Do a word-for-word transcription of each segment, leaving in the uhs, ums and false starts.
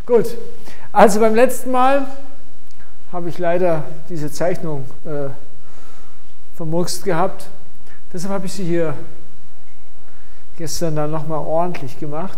Gut, also beim letzten Mal habe ich leider diese Zeichnung äh, vermurkst gehabt. Deshalb habe ich sie hier gestern dann nochmal ordentlich gemacht,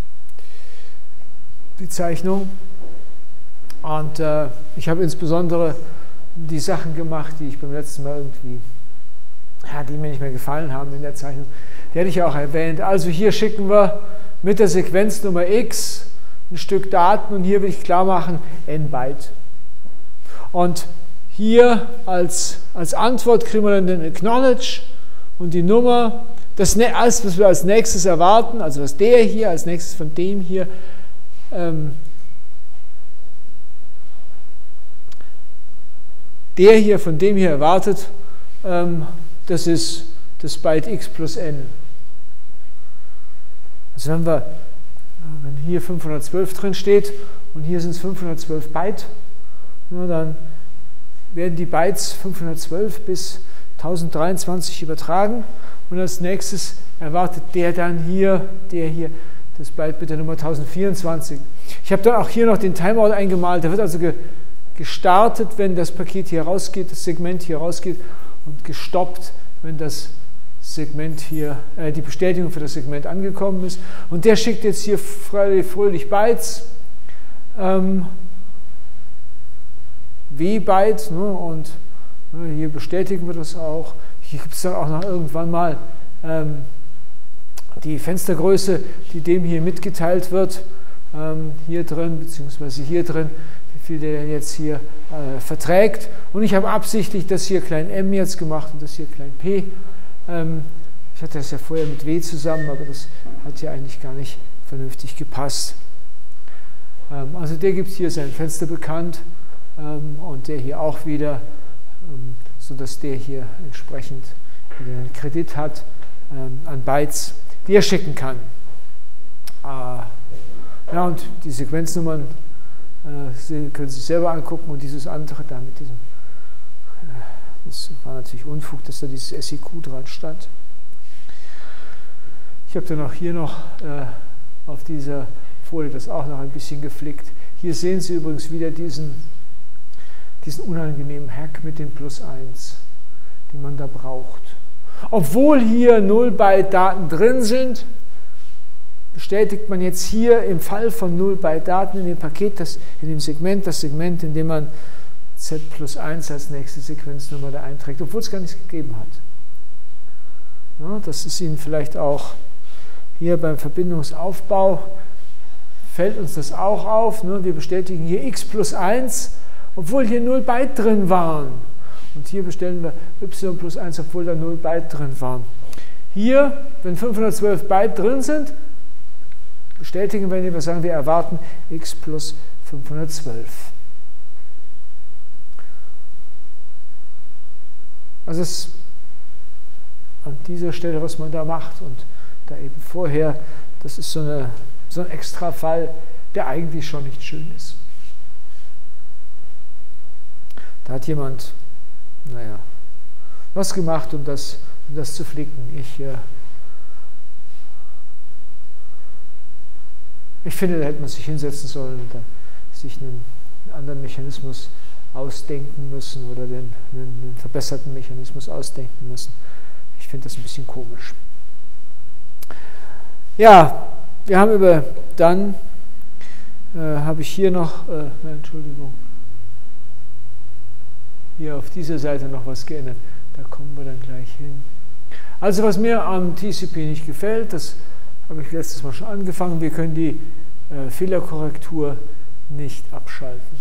die Zeichnung. Und äh, ich habe insbesondere die Sachen gemacht, die ich beim letzten Mal irgendwie, ja, die mir nicht mehr gefallen haben in der Zeichnung. Die hätte ich auch erwähnt. Also hier schicken wir mit der Sequenznummer x ein Stück Daten und hier will ich klar machen, n Byte. Und hier als, als Antwort kriegen wir dann den Acknowledge und die Nummer. Das, alles, was wir als nächstes erwarten, also was der hier als nächstes von dem hier ähm, der hier von dem hier erwartet, ähm, das ist das Byte x plus n. Also wenn wir, wenn hier fünfhundertzwölf drin steht und hier sind es fünfhundertzwölf Byte, na, dann werden die Bytes fünfhundertzwölf bis tausenddreiundzwanzig übertragen und als nächstes erwartet der dann hier, der hier, das Byte mit der Nummer tausendvierundzwanzig. Ich habe dann auch hier noch den Timeout eingemalt, der wird also ge gestartet, wenn das Paket hier rausgeht, das Segment hier rausgeht und gestoppt, wenn das Segment hier, äh, die Bestätigung für das Segment angekommen ist. Und der schickt jetzt hier fröhlich, fröhlich Bytes, ähm, W-Byte, ne, und ne, hier bestätigen wir das auch. Hier gibt es dann auch noch irgendwann mal ähm, die Fenstergröße, die dem hier mitgeteilt wird, ähm, hier drin, beziehungsweise hier drin, wie viel der jetzt hier äh, verträgt. Und ich habe absichtlich das hier klein m jetzt gemacht und das hier klein p. Ähm, ich hatte das ja vorher mit w zusammen, aber das hat ja eigentlich gar nicht vernünftig gepasst. Ähm, also der gibt hier sein Fenster bekannt ähm, und der hier auch wieder, ähm, sodass der hier entsprechend wieder einen Kredit hat ähm, an Bytes, die er schicken kann. Äh, ja, und die Sequenznummern äh, können Sie sich selber angucken und dieses andere da mit diesem, äh, das war natürlich Unfug, dass da dieses S I Q dran stand. Ich habe dann auch hier noch äh, auf dieser Folie das auch noch ein bisschen geflickt. Hier sehen Sie übrigens wieder diesen, diesen unangenehmen Hack mit dem Plus eins, den man da braucht. Obwohl hier null Byte Daten drin sind, bestätigt man jetzt hier im Fall von null Byte Daten in dem Paket, das, in dem Segment, das Segment, in dem man Z plus eins als nächste Sequenznummer da einträgt, obwohl es gar nichts gegeben hat. Ja, das ist Ihnen vielleicht auch hier beim Verbindungsaufbau, fällt uns das auch auf. Ne? Wir bestätigen hier x plus eins, obwohl hier null Byte drin waren. Und hier bestellen wir y plus eins, obwohl da null Byte drin waren. Hier, wenn fünfhundertzwölf Byte drin sind, bestätigen wir, indem wir sagen, wir erwarten x plus fünfhundertzwölf. Also das ist an dieser Stelle, was man da macht und da eben vorher, das ist so, eine, so ein extra Fall, der eigentlich schon nicht schön ist. Da hat jemand, naja, was gemacht, um das, um das zu flicken. Ich, äh, ich finde, da hätte man sich hinsetzen sollen und dann sich einen anderen Mechanismus ausdenken müssen oder den, einen, einen verbesserten Mechanismus ausdenken müssen. Ich finde das ein bisschen komisch. Ja, wir haben über, dann äh, habe ich hier noch, äh, Entschuldigung, hier auf dieser Seite noch was geändert. Da kommen wir dann gleich hin. Also was mir am T C P nicht gefällt, das habe ich letztes Mal schon angefangen, wir können die äh, Fehlerkorrektur nicht abschalten.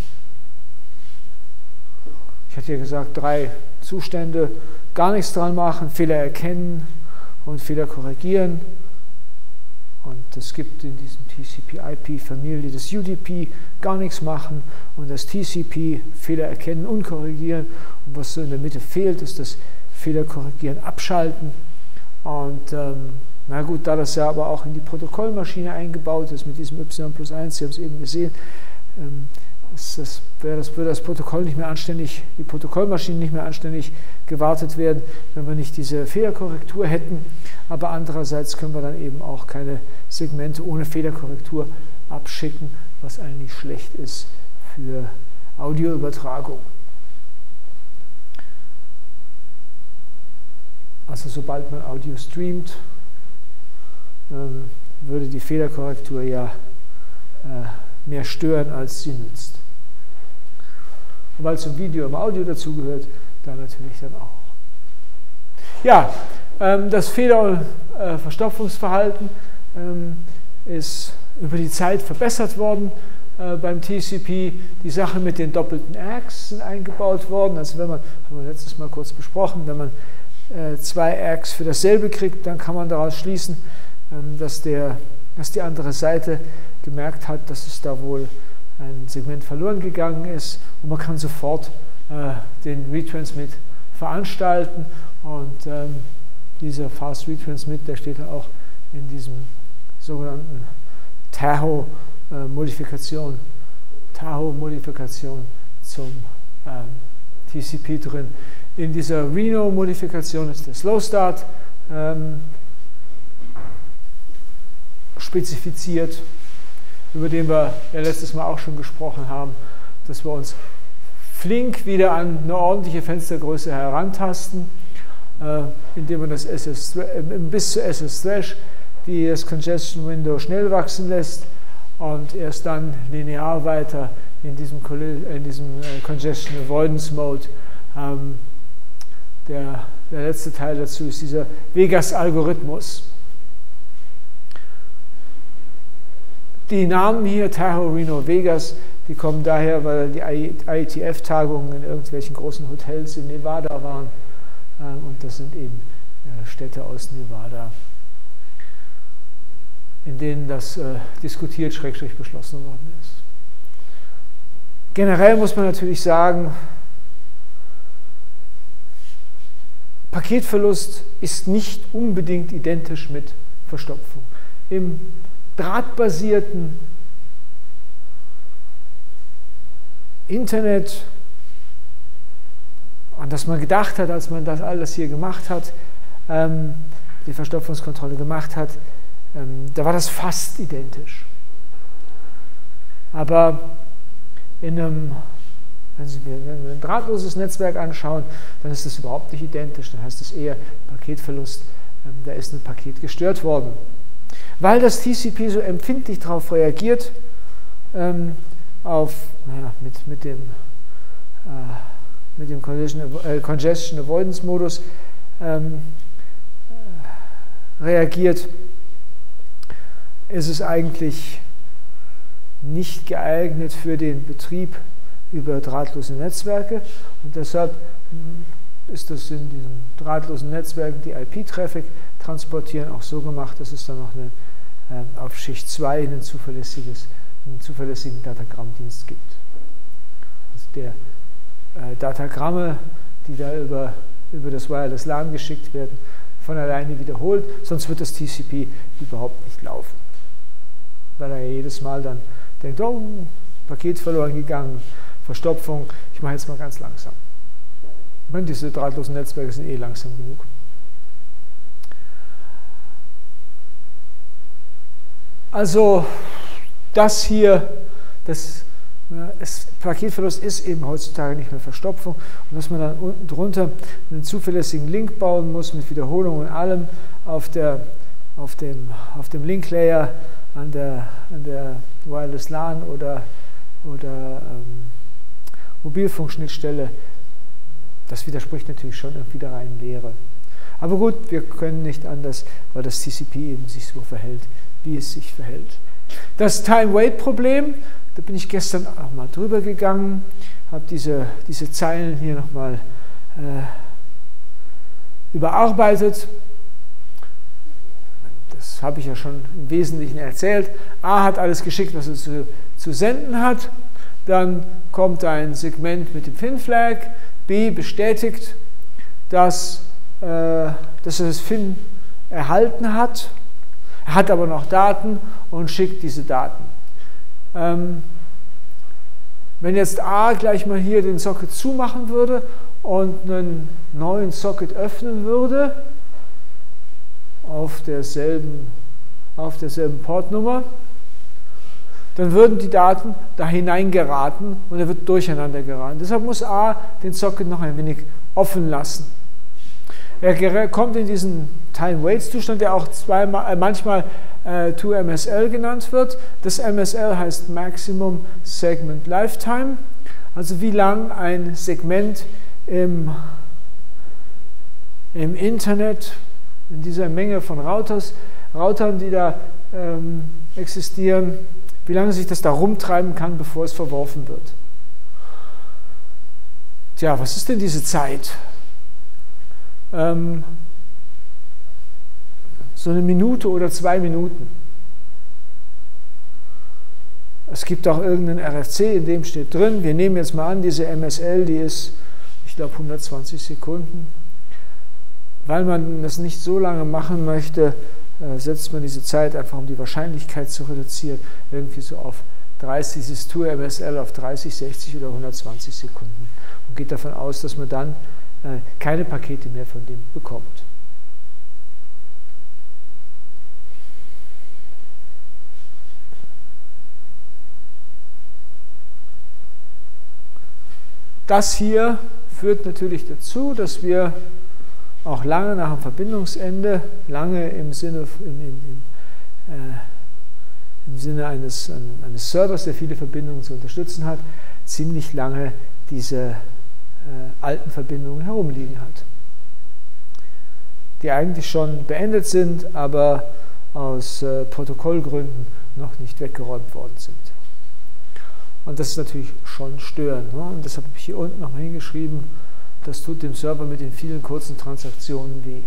Ich hatte ja gesagt, drei Zustände, gar nichts dran machen, Fehler erkennen und Fehler korrigieren. Und es gibt in diesem T C P I P-Familie das U D P, gar nichts machen, und das T C P, Fehler erkennen und korrigieren. Und was so in der Mitte fehlt, ist das Fehler korrigieren, abschalten. Und ähm, na gut, da das ja aber auch in die Protokollmaschine eingebaut ist mit diesem y plus eins, Sie haben es eben gesehen, ähm, ist das, das, würde das Protokoll nicht mehr anständig, die Protokollmaschine nicht mehr anständig gewartet werden, wenn wir nicht diese Fehlerkorrektur hätten. Aber andererseits können wir dann eben auch keine Segmente ohne Fehlerkorrektur abschicken, was eigentlich schlecht ist für Audioübertragung. Also sobald man Audio streamt, ähm, würde die Fehlerkorrektur ja äh, mehr stören, als sie nützt. Und weil zum Video im Audio dazugehört, dann natürlich dann auch. Ja, ähm, das Fehler- und äh, Verstopfungsverhalten ähm, ist über die Zeit verbessert worden äh, beim T C P. Die Sache mit den doppelten A Cs sind eingebaut worden. Also wenn man, haben wir letztes Mal kurz besprochen, wenn man äh, zwei A Cs für dasselbe kriegt, dann kann man daraus schließen, ähm, dass, der, dass die andere Seite gemerkt hat, dass es da wohl ein Segment verloren gegangen ist, und man kann sofort äh, den Retransmit veranstalten, und ähm, dieser Fast Retransmit, der steht ja auch in diesem sogenannten Tahoe-Modifikation Tahoe-Modifikation zum ähm, T C P drin. In dieser Reno-Modifikation ist der Slow Start ähm, spezifiziert, über den wir ja letztes Mal auch schon gesprochen haben, dass wir uns flink wieder an eine ordentliche Fenstergröße herantasten, äh, indem man das S S, äh, bis zu S S Thresh die das Congestion Window schnell wachsen lässt und erst dann linear weiter in diesem, in diesem äh, Congestion Avoidance Mode. Ähm, der, der letzte Teil dazu ist dieser Vegas-Algorithmus. Die Namen hier, Tahoe, Reno, Vegas, die kommen daher, weil die I E T F-Tagungen in irgendwelchen großen Hotels in Nevada waren. Und das sind eben Städte aus Nevada, in denen das äh, diskutiert, schrägstrich beschlossen worden ist. Generell muss man natürlich sagen, Paketverlust ist nicht unbedingt identisch mit Verstopfung. Im drahtbasierten Internet, an das man gedacht hat, als man das alles hier gemacht hat, ähm, die Verstopfungskontrolle gemacht hat, ähm, da war das fast identisch. Aber in einem, wenn Sie mir ein drahtloses Netzwerk anschauen, dann ist das überhaupt nicht identisch. Dann heißt es eher Paketverlust, ähm, da ist ein Paket gestört worden. Weil das T C P so empfindlich darauf reagiert, ähm, auf, naja, mit, mit dem, äh, mit dem Congestion, äh, Congestion Avoidance Modus ähm, äh, reagiert, ist es eigentlich nicht geeignet für den Betrieb über drahtlose Netzwerke, und deshalb ist das in diesen drahtlosen Netzwerken, die I P-Traffic transportieren, auch so gemacht, dass es dann noch eine, äh, auf Schicht zwei einen, zuverlässiges, einen zuverlässigen Datagrammdienst gibt. Also der äh, Datagramme, die da über, über das Wireless LAN geschickt werden, von alleine wiederholt, sonst wird das T C P überhaupt nicht laufen. Weil er ja jedes Mal dann denkt, oh, Paket verloren gegangen, Verstopfung, ich mache jetzt mal ganz langsam. Ich meine, diese drahtlosen Netzwerke sind eh langsam genug. Also das hier, das, ja, das Paketverlust ist eben heutzutage nicht mehr Verstopfung, und dass man dann unten drunter einen zuverlässigen Link bauen muss mit Wiederholung und allem auf, der, auf dem, auf dem Link-Layer an der, an der Wireless LAN oder, oder ähm, Mobilfunkschnittstelle, das widerspricht natürlich schon irgendwie der reinen Lehre. Aber gut, wir können nicht anders, weil das T C P eben sich so verhält, wie es sich verhält. Das Time-Wait-Problem, da bin ich gestern auch mal drüber gegangen, habe diese, diese Zeilen hier nochmal äh, überarbeitet. Das habe ich ja schon im Wesentlichen erzählt. A hat alles geschickt, was er zu, zu senden hat. Dann kommt ein Segment mit dem Fin-Flag. B bestätigt, dass, äh, dass er das Fin erhalten hat. Er hat aber noch Daten und schickt diese Daten. Ähm, wenn jetzt A gleich mal hier den Socket zumachen würde und einen neuen Socket öffnen würde, auf derselben, auf derselben Portnummer, dann würden die Daten da hineingeraten und er wird durcheinander geraten. Deshalb muss A den Socket noch ein wenig offen lassen. Er kommt in diesen Time-Waits-Zustand, der auch zweimal, äh, manchmal äh, two M S L genannt wird. Das M S L heißt Maximum Segment Lifetime, also wie lang ein Segment im, im Internet, in dieser Menge von Routers, Routern, die da ähm, existieren, wie lange sich das da rumtreiben kann, bevor es verworfen wird. Tja, was ist denn diese Zeit? Ähm, so eine Minute oder zwei Minuten. Es gibt auch irgendeinen R F C, in dem steht drin, wir nehmen jetzt mal an, diese M S L, die ist, ich glaube, hundertzwanzig Sekunden. Weil man das nicht so lange machen möchte, äh, setzt man diese Zeit einfach, um die Wahrscheinlichkeit zu reduzieren, irgendwie so auf dreißig, dieses two M S L auf dreißig, sechzig oder hundertzwanzig Sekunden und geht davon aus, dass man dann äh, keine Pakete mehr von dem bekommt. Das hier führt natürlich dazu, dass wir auch lange nach dem Verbindungsende, lange im Sinne, im, im, äh, im Sinne eines, eines Servers, der viele Verbindungen zu unterstützen hat, ziemlich lange diese äh, alten Verbindungen herumliegen hat, die eigentlich schon beendet sind, aber aus äh, Protokollgründen noch nicht weggeräumt worden sind. Und das ist natürlich schon störend. Ne? Und deshalb habe ich hier unten nochmal hingeschrieben, das tut dem Server mit den vielen kurzen Transaktionen weh.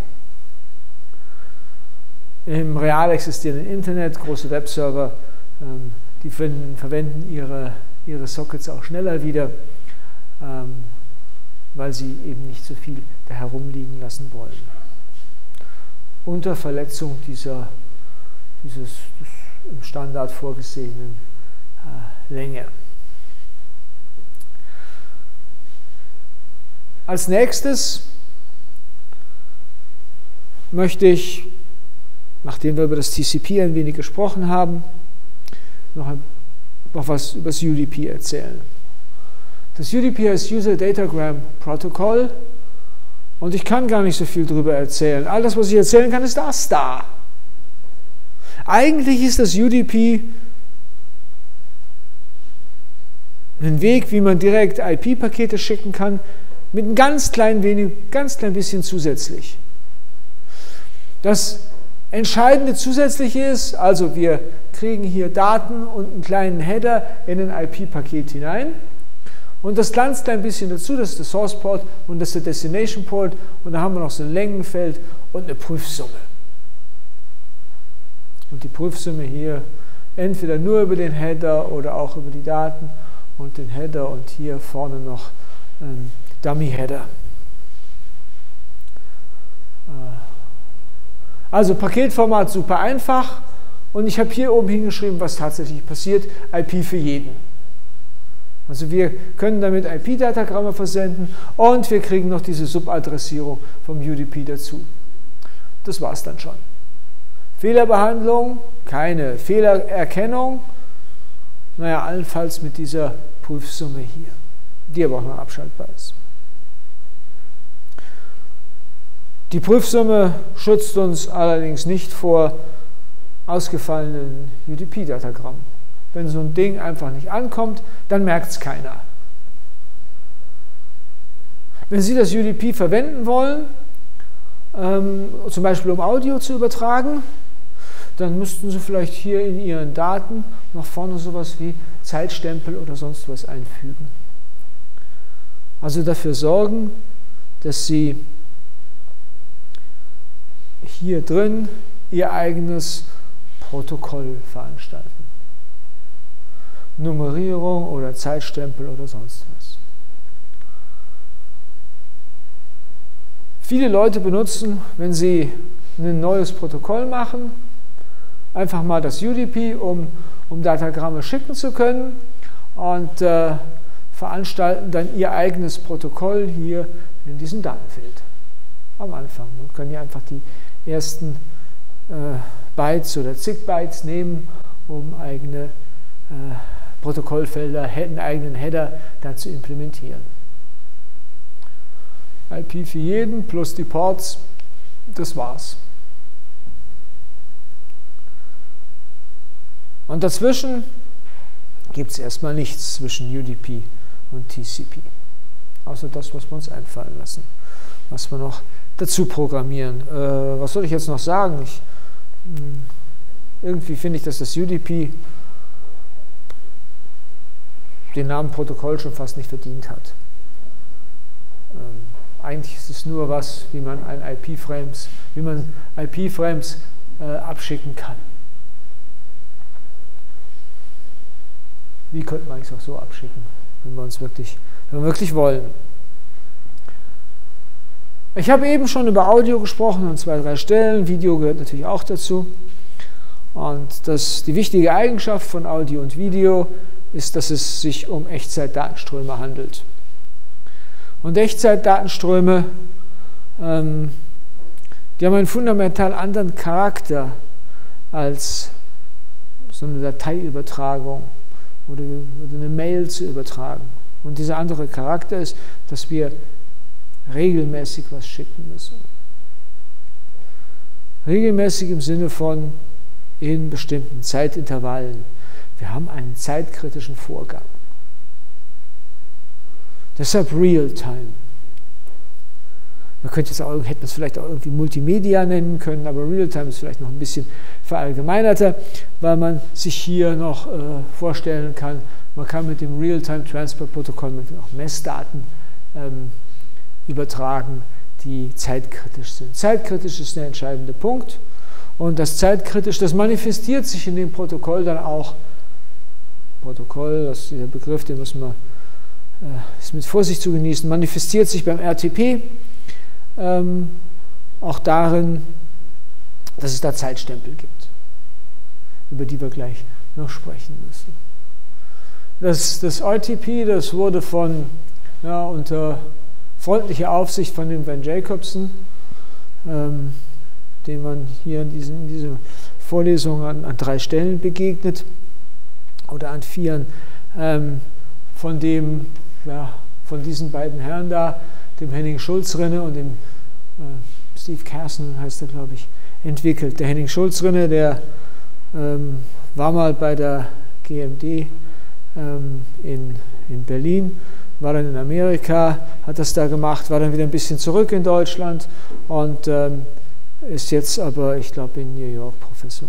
Im real existierenden Internet, große Webserver, ähm, die finden, verwenden ihre, ihre Sockets auch schneller wieder, ähm, weil sie eben nicht so viel da herumliegen lassen wollen. Unter Verletzung dieser dieses, im Standard vorgesehenen äh, Länge. Als nächstes möchte ich, nachdem wir über das T C P ein wenig gesprochen haben, noch, ein, noch was über das U D P erzählen. Das U D P heißt User Datagram Protocol und ich kann gar nicht so viel darüber erzählen. All das, was ich erzählen kann, ist das da. Eigentlich ist das U D P ein Weg, wie man direkt I P-Pakete schicken kann, mit einem ganz klein wenig, ganz klein bisschen zusätzlich. Das Entscheidende zusätzlich ist, also wir kriegen hier Daten und einen kleinen Header in ein I P-Paket hinein und das ganz klein bisschen dazu, das ist der Source Port und das ist der Destination Port und da haben wir noch so ein Längenfeld und eine Prüfsumme. Und die Prüfsumme hier entweder nur über den Header oder auch über die Daten und den Header und hier vorne noch ein Dummy-Header. Also Paketformat super einfach und ich habe hier oben hingeschrieben, was tatsächlich passiert, I P für jeden. Also wir können damit I P-Datagramme versenden und wir kriegen noch diese Subadressierung vom U D P dazu. Das war es dann schon. Fehlerbehandlung, keine Fehlererkennung, naja, allenfalls mit dieser Prüfsumme hier, die aber auch noch abschaltbar ist. Die Prüfsumme schützt uns allerdings nicht vor ausgefallenen U D P-Datagrammen. Wenn so ein Ding einfach nicht ankommt, dann merkt es keiner. Wenn Sie das U D P verwenden wollen, ähm, zum Beispiel um Audio zu übertragen, dann müssten Sie vielleicht hier in Ihren Daten noch vorne sowas wie Zeitstempel oder sonst was einfügen. Also dafür sorgen, dass Sie hier drin Ihr eigenes Protokoll veranstalten. Nummerierung oder Zeitstempel oder sonst was. Viele Leute benutzen, wenn sie ein neues Protokoll machen, einfach mal das U D P, um, um Datagramme schicken zu können und äh, veranstalten dann ihr eigenes Protokoll hier in diesem Datenfeld am Anfang. Man kann hier einfach die ersten äh, Bytes oder zig Bytes nehmen, um eigene äh, Protokollfelder, einen eigenen Header da zu implementieren. I P für jeden plus die Ports, das war's. Und dazwischen gibt es erstmal nichts zwischen U D P und T C P. Außer das, was wir uns einfallen lassen, was wir noch dazu programmieren. Äh, was soll ich jetzt noch sagen? Ich, mh, irgendwie finde ich, dass das U D P den Namen Protokoll schon fast nicht verdient hat. Ähm, eigentlich ist es nur was, wie man ein I P-Frames, wie man I P-Frames äh, abschicken kann. Wie könnte man es auch so abschicken, wenn wir uns wirklich, wenn wir wirklich wollen. Ich habe eben schon über Audio gesprochen an zwei, drei Stellen. Video gehört natürlich auch dazu. Und das, die wichtige Eigenschaft von Audio und Video ist, dass es sich um Echtzeitdatenströme handelt. Und Echtzeitdatenströme, ähm, die haben einen fundamental anderen Charakter als so eine Dateiübertragung oder eine Mail zu übertragen. Und dieser andere Charakter ist, dass wir regelmäßig was schicken müssen. Regelmäßig im Sinne von in bestimmten Zeitintervallen. Wir haben einen zeitkritischen Vorgang. Deshalb Realtime. Man könnte jetzt auch, hätte es vielleicht auch irgendwie Multimedia nennen können, aber Realtime ist vielleicht noch ein bisschen verallgemeinerter, weil man sich hier noch äh, vorstellen kann, man kann mit dem Realtime-Transport-Protokoll auch Messdaten ähm, übertragen, die zeitkritisch sind. Zeitkritisch ist der entscheidende Punkt und das zeitkritisch, das manifestiert sich in dem Protokoll dann auch. Protokoll, das ist dieser Begriff, den müssen wir äh, ist mit Vorsicht zu genießen, manifestiert sich beim R T P ähm, auch darin, dass es da Zeitstempel gibt, über die wir gleich noch sprechen müssen. Das, das R T P, das wurde von, ja, unter freundlicher Aufsicht von dem Van Jacobson, ähm, dem man hier in, diesen, in dieser Vorlesung an, an drei Stellen begegnet, oder an vieren, ähm, von dem, ja, von diesen beiden Herren da, dem Henning Schulzrinne und dem äh, Steve Carson, heißt er, glaube ich, entwickelt. Der Henning Schulzrinne, der ähm, war mal bei der G M D ähm, in, in Berlin, war dann in Amerika, hat das da gemacht, war dann wieder ein bisschen zurück in Deutschland und ähm, ist jetzt aber, ich glaube, in New York Professor.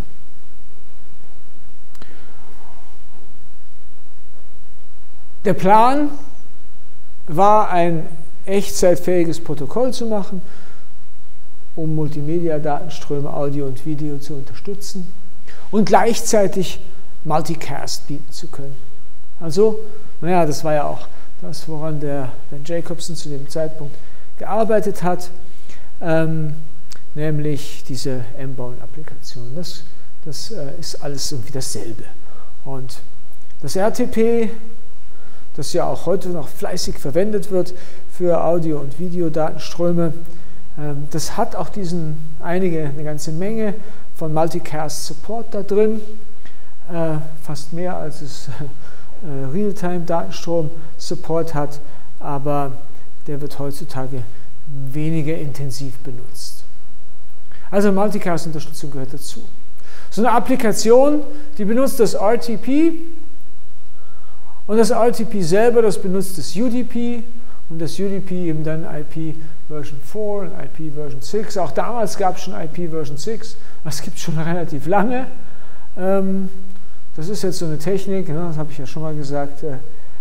Der Plan war, ein echtzeitfähiges Protokoll zu machen, um Multimedia-Datenströme, Audio und Video zu unterstützen und gleichzeitig Multicast bieten zu können. Also, naja, das war ja auch das, woran der Van Jacobson zu dem Zeitpunkt gearbeitet hat, ähm, nämlich diese M-Bone-Applikation. Das, das äh, ist alles irgendwie dasselbe. Und das R T P, das ja auch heute noch fleißig verwendet wird für Audio- und Videodatenströme, ähm, das hat auch diesen einige, eine ganze Menge von Multicast-Support da drin, äh, fast mehr als es äh, Realtime-Datenstrom-Support hat, aber der wird heutzutage weniger intensiv benutzt. Also Multicast-Unterstützung gehört dazu. So eine Applikation, die benutzt das R T P und das R T P selber, das benutzt das U D P und das U D P eben dann I P Version vier und I P Version sechs. Auch damals gab es schon I P Version sechs, das gibt es schon relativ lange. Ähm, das ist jetzt so eine Technik, ne, das habe ich ja schon mal gesagt, äh, äh,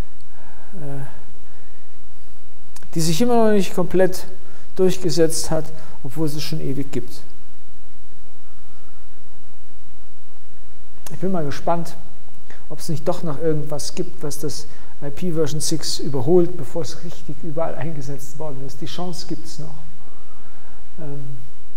die sich immer noch nicht komplett durchgesetzt hat, obwohl es es schon ewig gibt. Ich bin mal gespannt, ob es nicht doch noch irgendwas gibt, was das I P Version sechs überholt, bevor es richtig überall eingesetzt worden ist. Die Chance gibt es noch. Ähm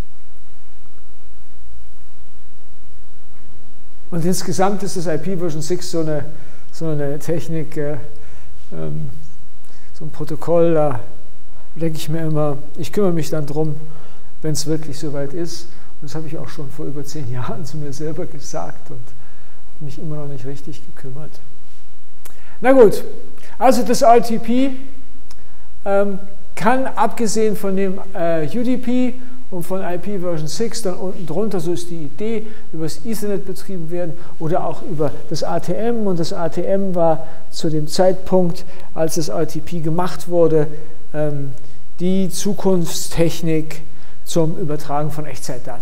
Und insgesamt ist das I P Version sechs so eine, so eine Technik, äh, ähm, so ein Protokoll, da denke ich mir immer, ich kümmere mich dann drum, wenn es wirklich soweit ist. Und das habe ich auch schon vor über zehn Jahren zu mir selber gesagt. Und mich immer noch nicht richtig gekümmert. Na gut, also das R T P ähm, kann abgesehen von dem äh, U D P und von I P Version sechs dann unten drunter, so ist die Idee, über das Ethernet betrieben werden oder auch über das A T M. Und das A T M war zu dem Zeitpunkt, als das R T P gemacht wurde, ähm, die Zukunftstechnik zum Übertragen von Echtzeitdaten.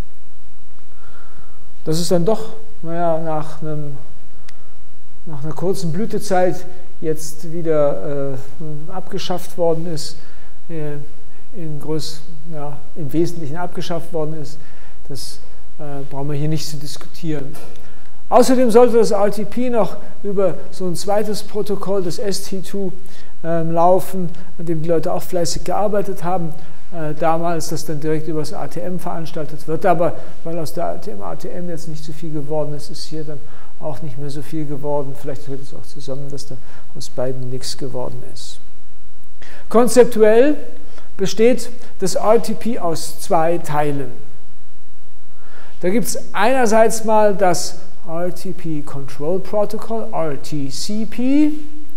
Das ist dann doch, naja, nach, einem, nach einer kurzen Blütezeit jetzt wieder äh, abgeschafft worden ist, äh, in Groß, ja, im Wesentlichen abgeschafft worden ist. Das äh, brauchen wir hier nicht zu diskutieren. Außerdem sollte das R T P noch über so ein zweites Protokoll, das S T zwei, äh, laufen, an dem die Leute auch fleißig gearbeitet haben. Äh, damals, das dann direkt über das A T M veranstaltet wird, aber weil aus der A T M, A T M jetzt nicht so viel geworden ist, ist hier dann auch nicht mehr so viel geworden. Vielleicht hört es auch zusammen, dass da aus beiden nichts geworden ist. Konzeptuell besteht das R T P aus zwei Teilen. Da gibt es einerseits mal das R T P Control Protocol, R T C P,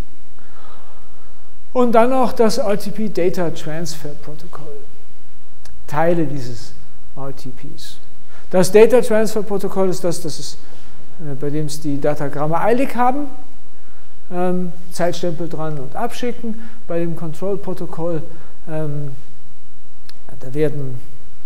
und dann noch das R T P Data Transfer Protocol. Teile dieses R T Ps. Das Data Transfer Protocol ist das, das ist, äh, bei dem es die Datagramme eilig haben. Ähm, Zeitstempel dran und abschicken. Bei dem Control Protokoll ähm, da werden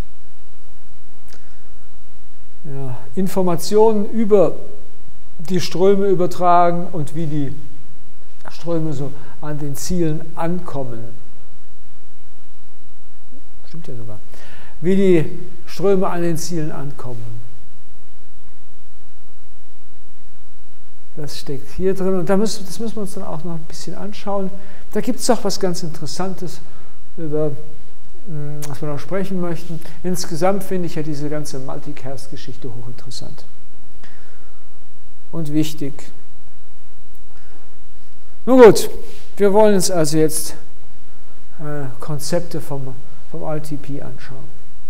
ja, Informationen über die Ströme übertragen und wie die Ströme so an den Zielen ankommen. Stimmt ja sogar. Wie die Ströme an den Zielen ankommen. Das steckt hier drin und da müssen, das müssen wir uns dann auch noch ein bisschen anschauen. Da gibt es auch was ganz Interessantes, über was wir noch sprechen möchten. Insgesamt finde ich ja diese ganze Multicast-Geschichte hochinteressant und wichtig. Nun gut, wir wollen uns also jetzt äh, Konzepte vom, vom R T P anschauen.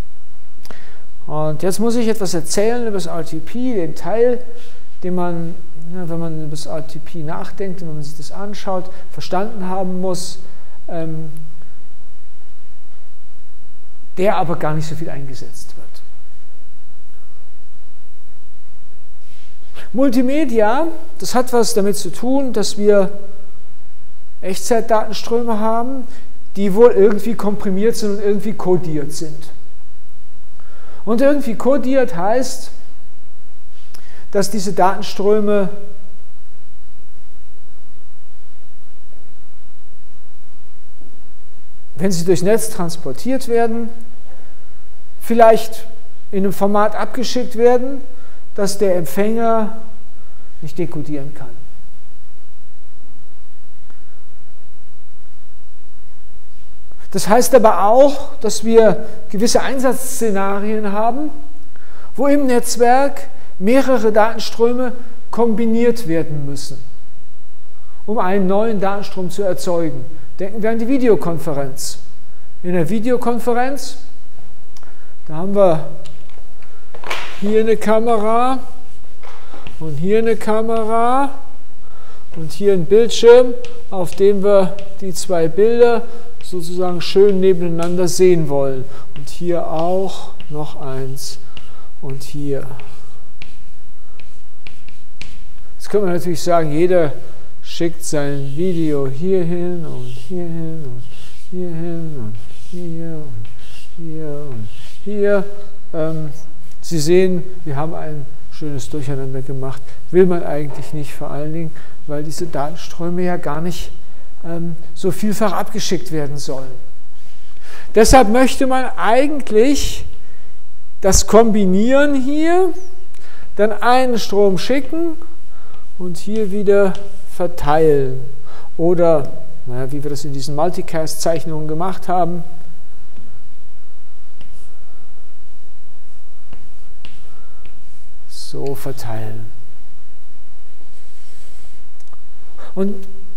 Und jetzt muss ich etwas erzählen über das R T P, den Teil, den man, ja, wenn man über das R T P nachdenkt und wenn man sich das anschaut, verstanden haben muss, ähm, der aber gar nicht so viel eingesetzt wird. Multimedia, das hat was damit zu tun, dass wir Echtzeitdatenströme haben, die wohl irgendwie komprimiert sind und irgendwie kodiert sind. Und irgendwie kodiert heißt, dass diese Datenströme wenn sie durchs Netz transportiert werden, vielleicht in einem Format abgeschickt werden, das der Empfänger nicht dekodieren kann. Das heißt aber auch, dass wir gewisse Einsatzszenarien haben, wo im Netzwerk mehrere Datenströme kombiniert werden müssen, um einen neuen Datenstrom zu erzeugen. Denken wir an die Videokonferenz. In der Videokonferenz, da haben wir hier eine Kamera und hier eine Kamera und hier ein Bildschirm, auf dem wir die zwei Bilder sozusagen schön nebeneinander sehen wollen. Und hier auch noch eins und hier. Jetzt können wir natürlich sagen, jeder schickt sein Video hier hin und hier hin und hier hin und hier und hier und hier. Ähm, Sie sehen, wir haben ein schönes Durcheinander gemacht. Will man eigentlich nicht, vor allen Dingen, weil diese Datenströme ja gar nicht ähm, so vielfach abgeschickt werden sollen. Deshalb möchte man eigentlich das kombinieren hier, dann einen Strom schicken und hier wieder verteilen. Oder, naja, wie wir das in diesen Multicast-Zeichnungen gemacht haben, so verteilen. Und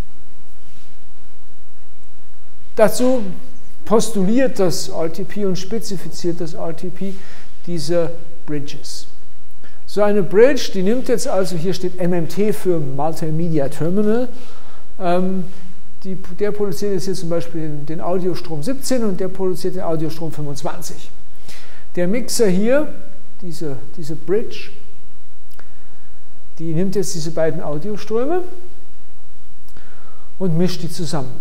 dazu postuliert das R T P und spezifiziert das R T P diese Bridges. So eine Bridge, die nimmt jetzt also, hier steht M M T für Multimedia Terminal, ähm, die, der produziert jetzt hier zum Beispiel den, den Audiostrom siebzehn und der produziert den Audiostrom fünfundzwanzig. Der Mixer hier, diese, diese Bridge, die nimmt jetzt diese beiden Audioströme und mischt die zusammen.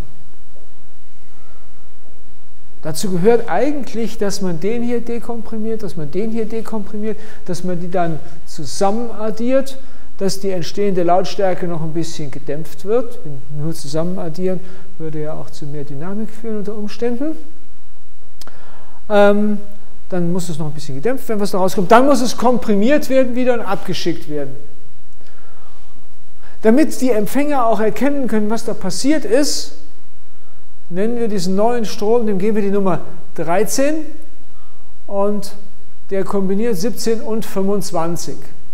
Dazu gehört eigentlich, dass man den hier dekomprimiert, dass man den hier dekomprimiert, dass man die dann zusammen addiert, dass die entstehende Lautstärke noch ein bisschen gedämpft wird. Nur zusammen addieren würde ja auch zu mehr Dynamik führen unter Umständen. Ähm, dann muss es noch ein bisschen gedämpft werden, was da rauskommt. Dann muss es komprimiert werden wieder und abgeschickt werden. Damit die Empfänger auch erkennen können, was da passiert ist, nennen wir diesen neuen Strom, dem geben wir die Nummer dreizehn und der kombiniert siebzehn und fünfundzwanzig.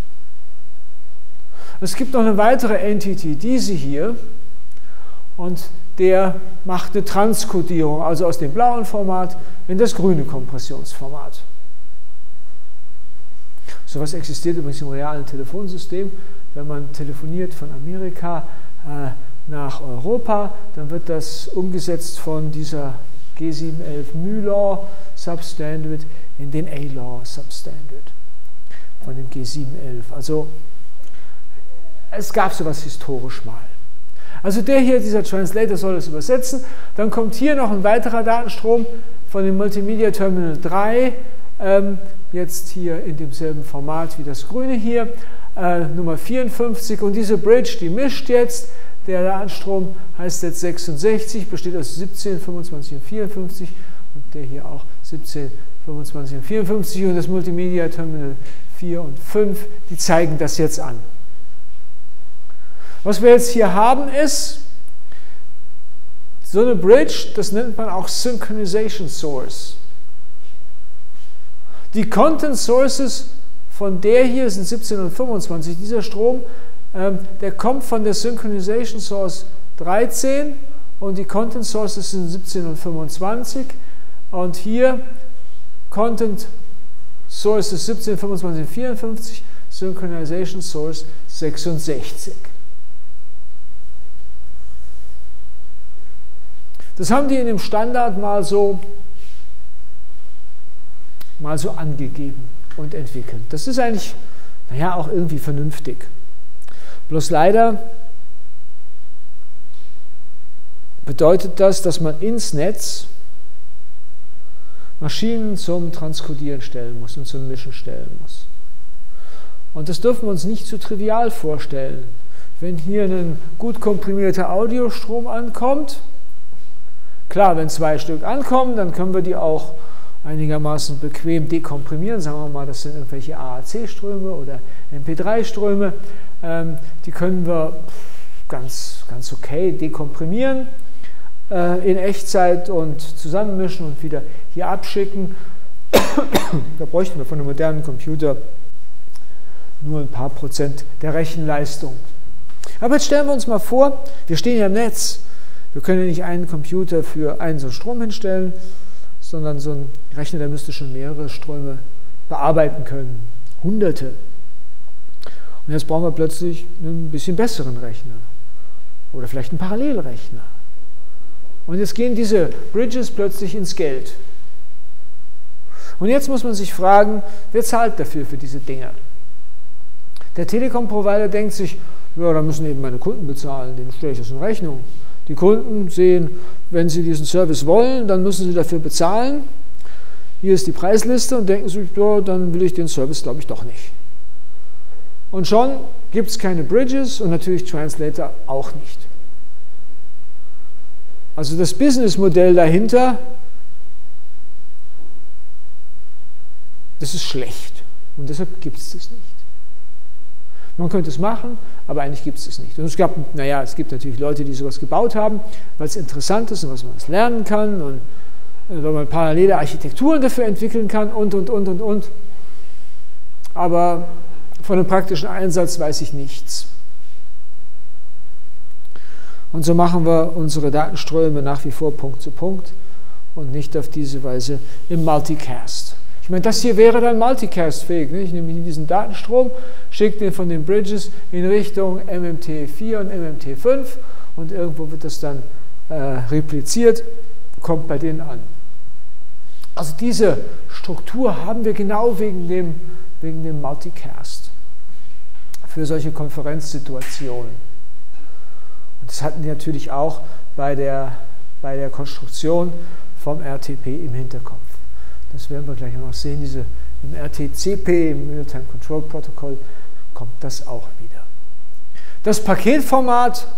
Es gibt noch eine weitere Entity, diese hier, und der macht eine Transkodierung, also aus dem blauen Format in das grüne Kompressionsformat. So etwas existiert übrigens im realen Telefonsystem. Wenn man telefoniert von Amerika äh, nach Europa, dann wird das umgesetzt von dieser G sieben elf MyLaw Substandard in den A-Law Substandard von dem G sieben elf. Also es gab sowas historisch mal. Also der hier, dieser Translator, soll das übersetzen. Dann kommt hier noch ein weiterer Datenstrom von dem Multimedia Terminal drei, ähm, jetzt hier in demselben Format wie das grüne hier, äh, Nummer vierundfünfzig. Und diese Bridge, die mischt jetzt. Der Datenstrom heißt jetzt sechsundsechzig, besteht aus siebzehn, fünfundzwanzig und vierundfünfzig und der hier auch siebzehn, fünfundzwanzig und vierundfünfzig und das Multimedia Terminal vier und fünf, die zeigen das jetzt an. Was wir jetzt hier haben ist, so eine Bridge, das nennt man auch Synchronization Source. Die Content Sources von der hier sind siebzehn und fünfundzwanzig, dieser Strom, der kommt von der Synchronization Source dreizehn und die Content Sources sind siebzehn und fünfundzwanzig und hier Content Sources siebzehn, fünfundzwanzig und vierundfünfzig, Synchronization Source sechsundsechzig. Das haben die in dem Standard mal so, mal so angegeben und entwickelt. Das ist eigentlich, naja, auch irgendwie vernünftig. Bloß leider bedeutet das, dass man ins Netz Maschinen zum Transkodieren stellen muss und zum Mischen stellen muss. Und das dürfen wir uns nicht zu trivial vorstellen. Wenn hier ein gut komprimierter Audiostrom ankommt, klar, wenn zwei Stück ankommen, dann können wir die auch einigermaßen bequem dekomprimieren. Sagen wir mal, das sind irgendwelche A A C-Ströme oder M P drei Ströme. Ähm, die können wir ganz, ganz okay dekomprimieren äh, in Echtzeit und zusammenmischen und wieder hier abschicken. Da bräuchten wir von einem modernen Computer nur ein paar Prozent der Rechenleistung. Aber jetzt stellen wir uns mal vor, wir stehen ja im Netz. Wir können ja nicht einen Computer für einen so einen Strom hinstellen, sondern so ein Rechner, der müsste schon mehrere Ströme bearbeiten können. Hunderte. Und jetzt brauchen wir plötzlich einen bisschen besseren Rechner. Oder vielleicht einen Parallelrechner. Und jetzt gehen diese Bridges plötzlich ins Geld. Und jetzt muss man sich fragen, wer zahlt dafür für diese Dinger? Der Telekom-Provider denkt sich, ja, da müssen eben meine Kunden bezahlen, denen stelle ich das in Rechnung. Die Kunden sehen, wenn sie diesen Service wollen, dann müssen sie dafür bezahlen. Hier ist die Preisliste und denken sich, ja, dann will ich den Service, glaube ich, doch nicht. Und schon gibt es keine Bridges und natürlich Translator auch nicht. Also das Businessmodell dahinter, das ist schlecht und deshalb gibt es das nicht. Man könnte es machen, aber eigentlich gibt es es nicht. Und es gab, naja, es gibt natürlich Leute, die sowas gebaut haben, weil es interessant ist und was man es lernen kann und weil man parallele Architekturen dafür entwickeln kann und, und, und, und, und. Aber von dem praktischen Einsatz weiß ich nichts. Und so machen wir unsere Datenströme nach wie vor Punkt zu Punkt und nicht auf diese Weise im Multicast. Ich meine, das hier wäre dann multicast-fähig. Ich nehme diesen Datenstrom, schicke den von den Bridges in Richtung M M T vier und M M T fünf und irgendwo wird das dann äh, repliziert, kommt bei denen an. Also diese Struktur haben wir genau wegen dem, wegen dem Multicast für solche Konferenzsituationen. Und das hatten die natürlich auch bei der, bei der Konstruktion vom R T P im Hinterkopf. Das werden wir gleich noch sehen. Diese, im R T C P, im Real-Time Control Protocol, kommt das auch wieder. Das Paketformat,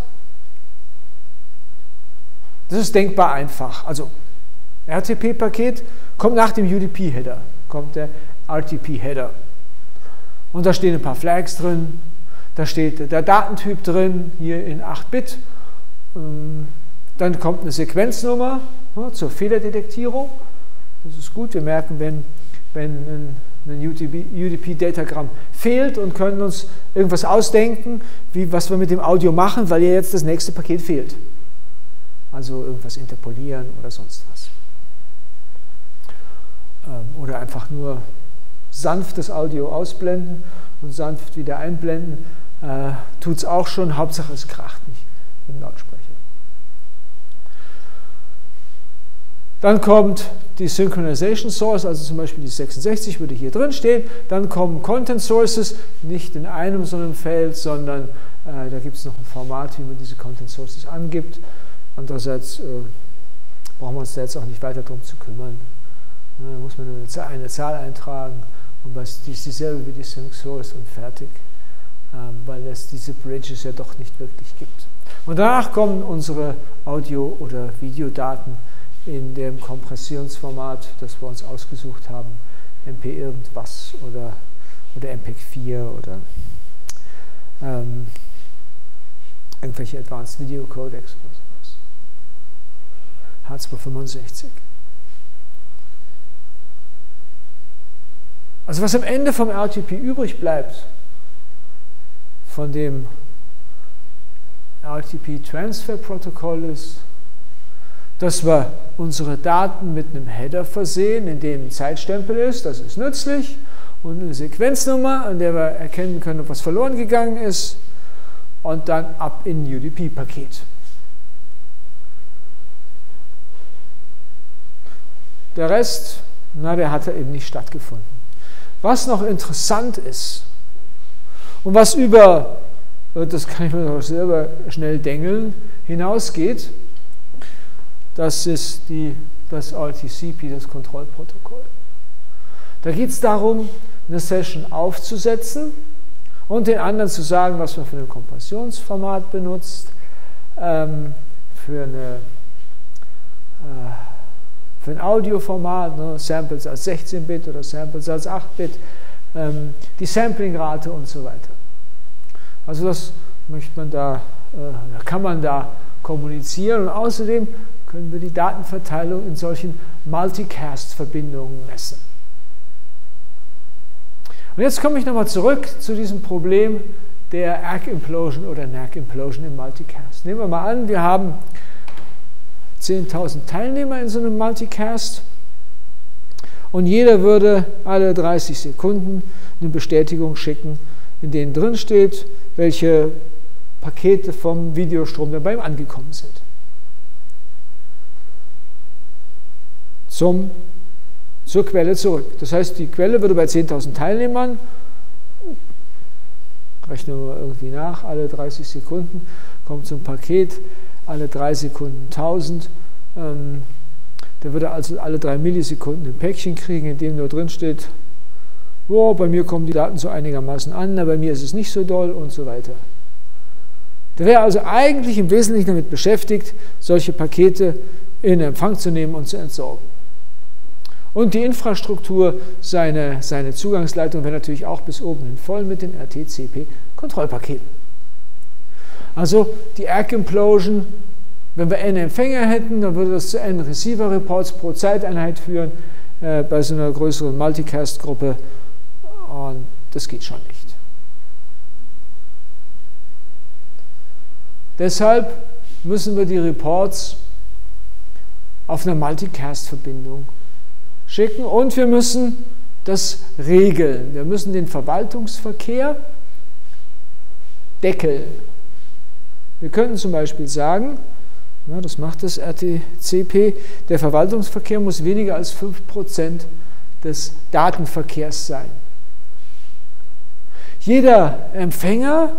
das ist denkbar einfach. Also R T P-Paket kommt nach dem U D P-Header, kommt der R T P-Header. Und da stehen ein paar Flags drin, da steht der Datentyp drin, hier in acht Bit. Dann kommt eine Sequenznummer ja, zur Fehlerdetektierung. Das ist gut, wir merken, wenn, wenn ein, ein U D P-Datagramm fehlt und können uns irgendwas ausdenken, wie, was wir mit dem Audio machen, weil ja jetzt das nächste Paket fehlt. Also irgendwas interpolieren oder sonst was. Ähm, oder einfach nur sanft das Audio ausblenden und sanft wieder einblenden. Äh, tut es auch schon, Hauptsache es kracht nicht im Lautsprecher. Dann kommt die Synchronization Source, also zum Beispiel die sechsundsechzig würde hier drin stehen. Dann kommen Content Sources, nicht in einem so einem Feld, sondern äh, da gibt es noch ein Format, wie man diese Content Sources angibt. Andererseits äh, brauchen wir uns da jetzt auch nicht weiter darum zu kümmern. Da muss man nur eine, eine Zahl eintragen und was, die ist dieselbe wie die Sync Source und fertig, ähm, weil es diese Bridges ja doch nicht wirklich gibt. Und danach kommen unsere Audio- oder Videodaten in dem Kompressionsformat, das wir uns ausgesucht haben, M P irgendwas oder, oder M P E G vier oder ähm, irgendwelche Advanced Video Codecs oder sowas. H zweihundertfünfundsechzig. Also was am Ende vom R T P übrig bleibt, von dem R T P-Transfer-Protokoll ist, dass wir unsere Daten mit einem Header versehen, in dem ein Zeitstempel ist, das ist nützlich, und eine Sequenznummer, an der wir erkennen können, ob was verloren gegangen ist, und dann ab in ein U D P-Paket. Der Rest, na, der hat eben nicht stattgefunden. Was noch interessant ist und was über, das kann ich mir noch selber schnell dengeln, hinausgeht, das ist die, das R T C P, das Kontrollprotokoll. Da geht es darum, eine Session aufzusetzen und den anderen zu sagen, was man für ein Kompressionsformat benutzt, ähm, für, eine, äh, für ein Audioformat, ne, Samples als sechzehn Bit oder Samples als acht Bit, ähm, die Samplingrate und so weiter. Also das möchte man da, äh, kann man da kommunizieren und außerdem können wir die Datenverteilung in solchen Multicast-Verbindungen messen. Und jetzt komme ich nochmal zurück zu diesem Problem der A C Implosion oder N A C Implosion im Multicast. Nehmen wir mal an, wir haben zehntausend Teilnehmer in so einem Multicast und jeder würde alle dreißig Sekunden eine Bestätigung schicken, in denen drin steht, welche Pakete vom Videostrom dabei angekommen sind. Zum, zur Quelle zurück. Das heißt, die Quelle würde bei zehntausend Teilnehmern, rechnen wir irgendwie nach, alle dreißig Sekunden kommt so ein Paket, alle drei Sekunden tausend. Ähm, der würde also alle drei Millisekunden ein Päckchen kriegen, in dem nur drin steht, oh, bei mir kommen die Daten so einigermaßen an, aber bei mir ist es nicht so doll und so weiter. Der wäre also eigentlich im Wesentlichen damit beschäftigt, solche Pakete in Empfang zu nehmen und zu entsorgen. Und die Infrastruktur, seine, seine Zugangsleitung wäre natürlich auch bis oben hin voll mit den R T C P-Kontrollpaketen. Also die A C Implosion, wenn wir n Empfänger hätten, dann würde das zu n Receiver-Reports pro Zeiteinheit führen äh, bei so einer größeren Multicast-Gruppe. Und das geht schon nicht. Deshalb müssen wir die Reports auf einer Multicast-Verbindung schicken und wir müssen das regeln. Wir müssen den Verwaltungsverkehr deckeln. Wir könnten zum Beispiel sagen, ja, das macht das R T C P, der Verwaltungsverkehr muss weniger als fünf Prozent des Datenverkehrs sein. Jeder Empfänger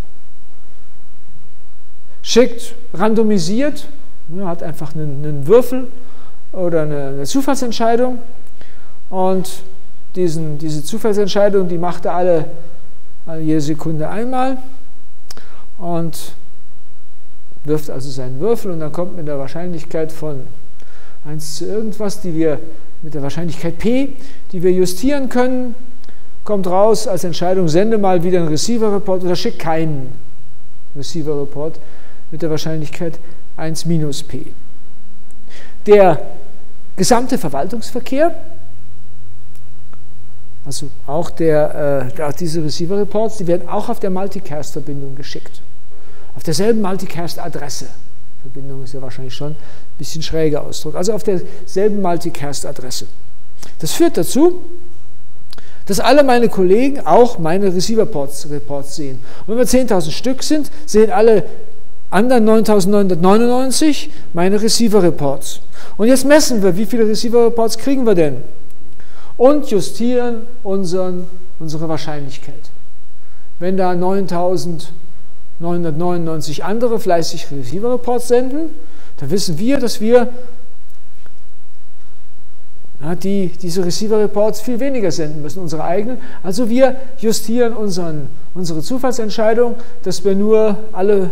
schickt randomisiert, ja, hat einfach einen, einen Würfel oder eine, eine Zufallsentscheidung und diesen, diese Zufallsentscheidung, die macht er alle, alle jede Sekunde einmal und wirft also seinen Würfel und dann kommt mit der Wahrscheinlichkeit von eins zu irgendwas, die wir mit der Wahrscheinlichkeit P, die wir justieren können, kommt raus als Entscheidung, sende mal wieder einen Receiver-Report oder schick keinen Receiver-Report mit der Wahrscheinlichkeit eins minus P. Der gesamte Verwaltungsverkehr, also auch, der, äh, auch diese Receiver-Reports, die werden auch auf der Multicast-Verbindung geschickt. Auf derselben Multicast-Adresse. Verbindung ist ja wahrscheinlich schon ein bisschen schräger Ausdruck. Also auf derselben Multicast-Adresse. Das führt dazu, dass alle meine Kollegen auch meine Receiver-Reports sehen. Und wenn wir zehntausend Stück sind, sehen alle anderen neuntausendneunhundertneunundneunzig meine Receiver-Reports. Und jetzt messen wir, wie viele Receiver-Reports kriegen wir denn? Und justieren unseren, unsere Wahrscheinlichkeit. Wenn da neuntausendneunhundertneunundneunzig andere fleißig Receiver-Reports senden, dann wissen wir, dass wir ja, die, diese Receiver-Reports viel weniger senden müssen, unsere eigenen. Also wir justieren unseren, unsere Zufallsentscheidung, dass wir nur alle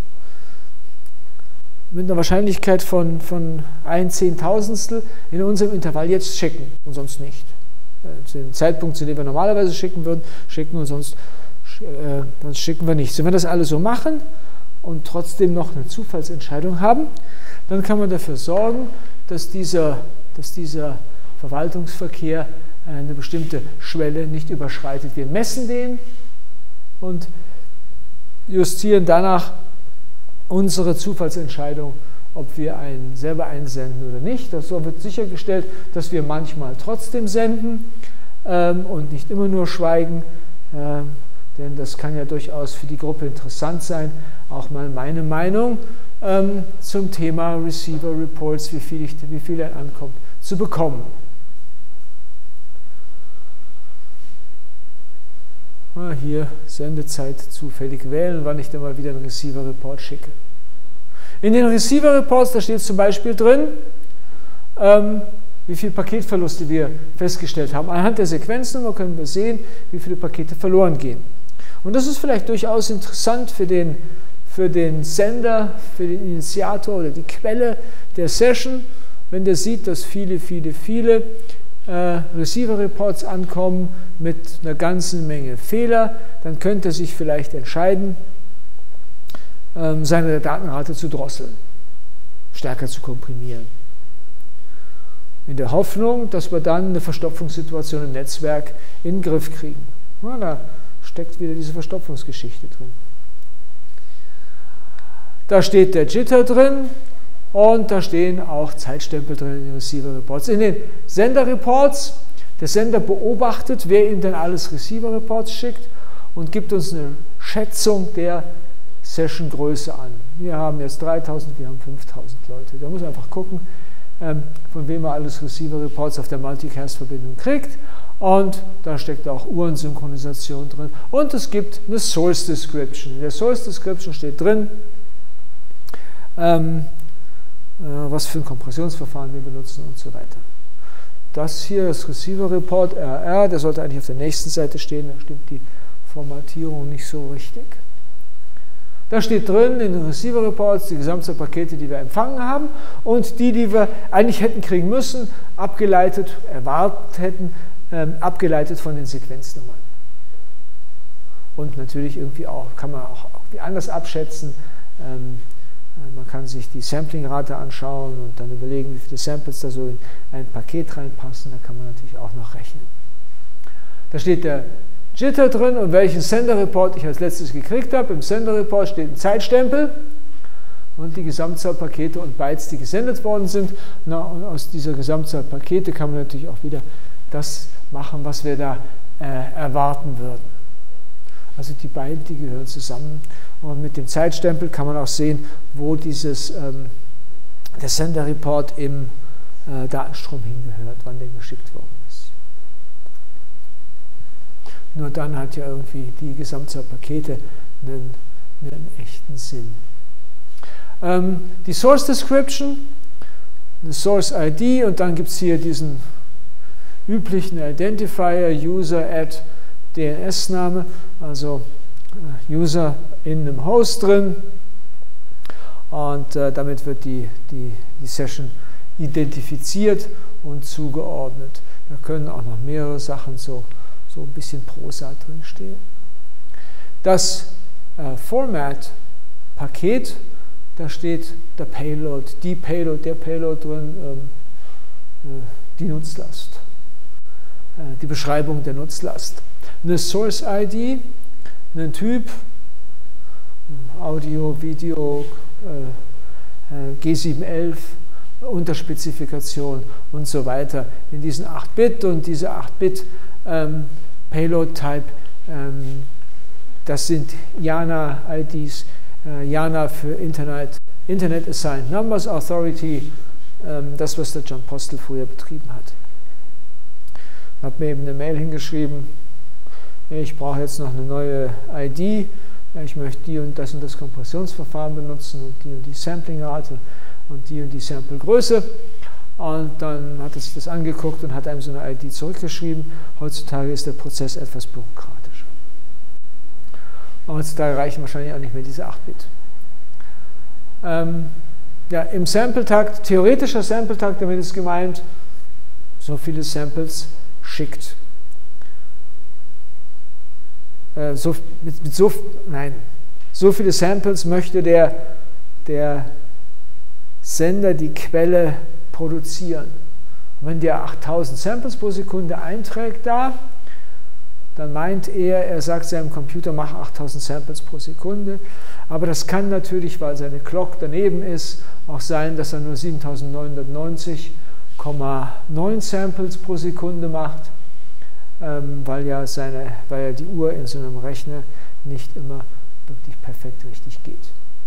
mit einer Wahrscheinlichkeit von, von ein Zehntausendstel in unserem Intervall jetzt schicken und sonst nicht. Den Zeitpunkt, zu dem wir normalerweise schicken würden, schicken und sonst, äh, sonst schicken wir nichts. Wenn wir das alle so machen und trotzdem noch eine Zufallsentscheidung haben, dann kann man dafür sorgen, dass dieser, dass dieser Verwaltungsverkehr eine bestimmte Schwelle nicht überschreitet. Wir messen den und justieren danach unsere Zufallsentscheidung, ob wir einen selber einsenden oder nicht. So wird sichergestellt, dass wir manchmal trotzdem senden ähm, und nicht immer nur schweigen, ähm, denn das kann ja durchaus für die Gruppe interessant sein, auch mal meine Meinung ähm, zum Thema Receiver Reports, wie viel, ich, wie viel er ankommt, zu bekommen. Hier Sendezeit zufällig wählen, wann ich dann mal wieder einen Receiver-Report schicke. In den Receiver-Reports, da steht zum Beispiel drin, ähm, wie viele Paketverluste wir festgestellt haben. Anhand der Sequenznummer können wir sehen, wie viele Pakete verloren gehen. Und das ist vielleicht durchaus interessant für den, für den Sender, für den Initiator oder die Quelle der Session, wenn der sieht, dass viele, viele, viele äh, Receiver-Reports ankommen mit einer ganzen Menge Fehler, dann könnte er sich vielleicht entscheiden, ähm, seine Datenrate zu drosseln, stärker zu komprimieren. In der Hoffnung, dass wir dann eine Verstopfungssituation im Netzwerk in den Griff kriegen. Ja, da steckt wieder diese Verstopfungsgeschichte drin. Da steht der Jitter drin und da stehen auch Zeitstempel drin in den Receiver-Reports. In den Sender-Reports, der Sender beobachtet, wer ihm denn alles Receiver-Reports schickt und gibt uns eine Schätzung der Session-Größe an. Wir haben jetzt dreitausend, wir haben fünftausend Leute. Da muss man einfach gucken, von wem er alles Receiver-Reports auf der Multicast-Verbindung kriegt. Und da steckt auch Uhrensynchronisation drin. Und es gibt eine Source Description. In der Source Description steht drin, ähm, äh, was für ein Kompressionsverfahren wir benutzen und so weiter. Das hier, das Receiver-Report R R, der sollte eigentlich auf der nächsten Seite stehen, da stimmt die Formatierung nicht so richtig. Da steht drin in den Receiver-Reports die Gesamtzahl Pakete, die wir empfangen haben und die, die wir eigentlich hätten kriegen müssen, abgeleitet, erwartet hätten, ähm, abgeleitet von den Sequenznummern. Und natürlich irgendwie auch, kann man auch irgendwie anders abschätzen. Ähm, man kann sich die Samplingrate anschauen und dann überlegen, wie viele Samples da so in ein Paket reinpassen. Da kann man natürlich auch noch rechnen. Da steht der Jitter drin und welchen Sender-Report ich als letztes gekriegt habe. Im Sender-Report steht ein Zeitstempel und die Gesamtzahl Pakete und Bytes, die gesendet worden sind. Na, und aus dieser Gesamtzahl Pakete kann man natürlich auch wieder das machen, was wir da äh, erwarten würden. Also die beiden, die gehören zusammen. Und mit dem Zeitstempel kann man auch sehen, wo dieses, ähm, der Sender-Report im äh, Datenstrom hingehört, wann der geschickt worden ist. Nur dann hat ja irgendwie die Gesamtzahl Pakete einen, einen echten Sinn. Ähm, die Source Description, eine Source I D, und dann gibt es hier diesen üblichen Identifier, User add D N S-Name, also äh, User in einem Host drin, und äh, damit wird die, die, die Session identifiziert und zugeordnet. Da können auch noch mehrere Sachen, so, so ein bisschen Prosa drin stehen. Das äh, Format-Paket, da steht der Payload, die Payload, der Payload drin, ähm, äh, die Nutzlast, äh, die Beschreibung der Nutzlast. Eine Source I D, einen Typ, Audio, Video, äh, äh, G sieben elf, Unterspezifikation und so weiter in diesen acht Bit, und diese acht Bit ähm, Payload-Type, ähm, das sind Y A N A-I Ds, äh, Y A N A für Internet, Internet Assigned Numbers Authority, ähm, das, was der John Postel früher betrieben hat. Ich habe mir eben eine Mail hingeschrieben, ich brauche jetzt noch eine neue I D, ich möchte die und das und das Kompressionsverfahren benutzen und die und die Samplingrate und die und die Samplegröße. Und dann hat er sich das angeguckt und hat einem so eine I D zurückgeschrieben. Heutzutage ist der Prozess etwas bürokratischer. Heutzutage reichen wahrscheinlich auch nicht mehr diese acht Bit. Ähm, ja, im Sampletakt, theoretischer Sampletakt, damit ist gemeint, so viele Samples schickt. Äh, so, mit, mit so, nein, so viele Samples möchte der, der Sender die Quelle produzieren. Und wenn der achttausend Samples pro Sekunde einträgt da, dann meint er, er sagt seinem Computer, mach achttausend Samples pro Sekunde. Aber das kann natürlich, weil seine Clock daneben ist, auch sein, dass er nur siebentausendneunhundertneunzig Komma neun Samples pro Sekunde macht, ähm, weil, ja seine, weil ja die Uhr in so einem Rechner nicht immer wirklich perfekt richtig geht.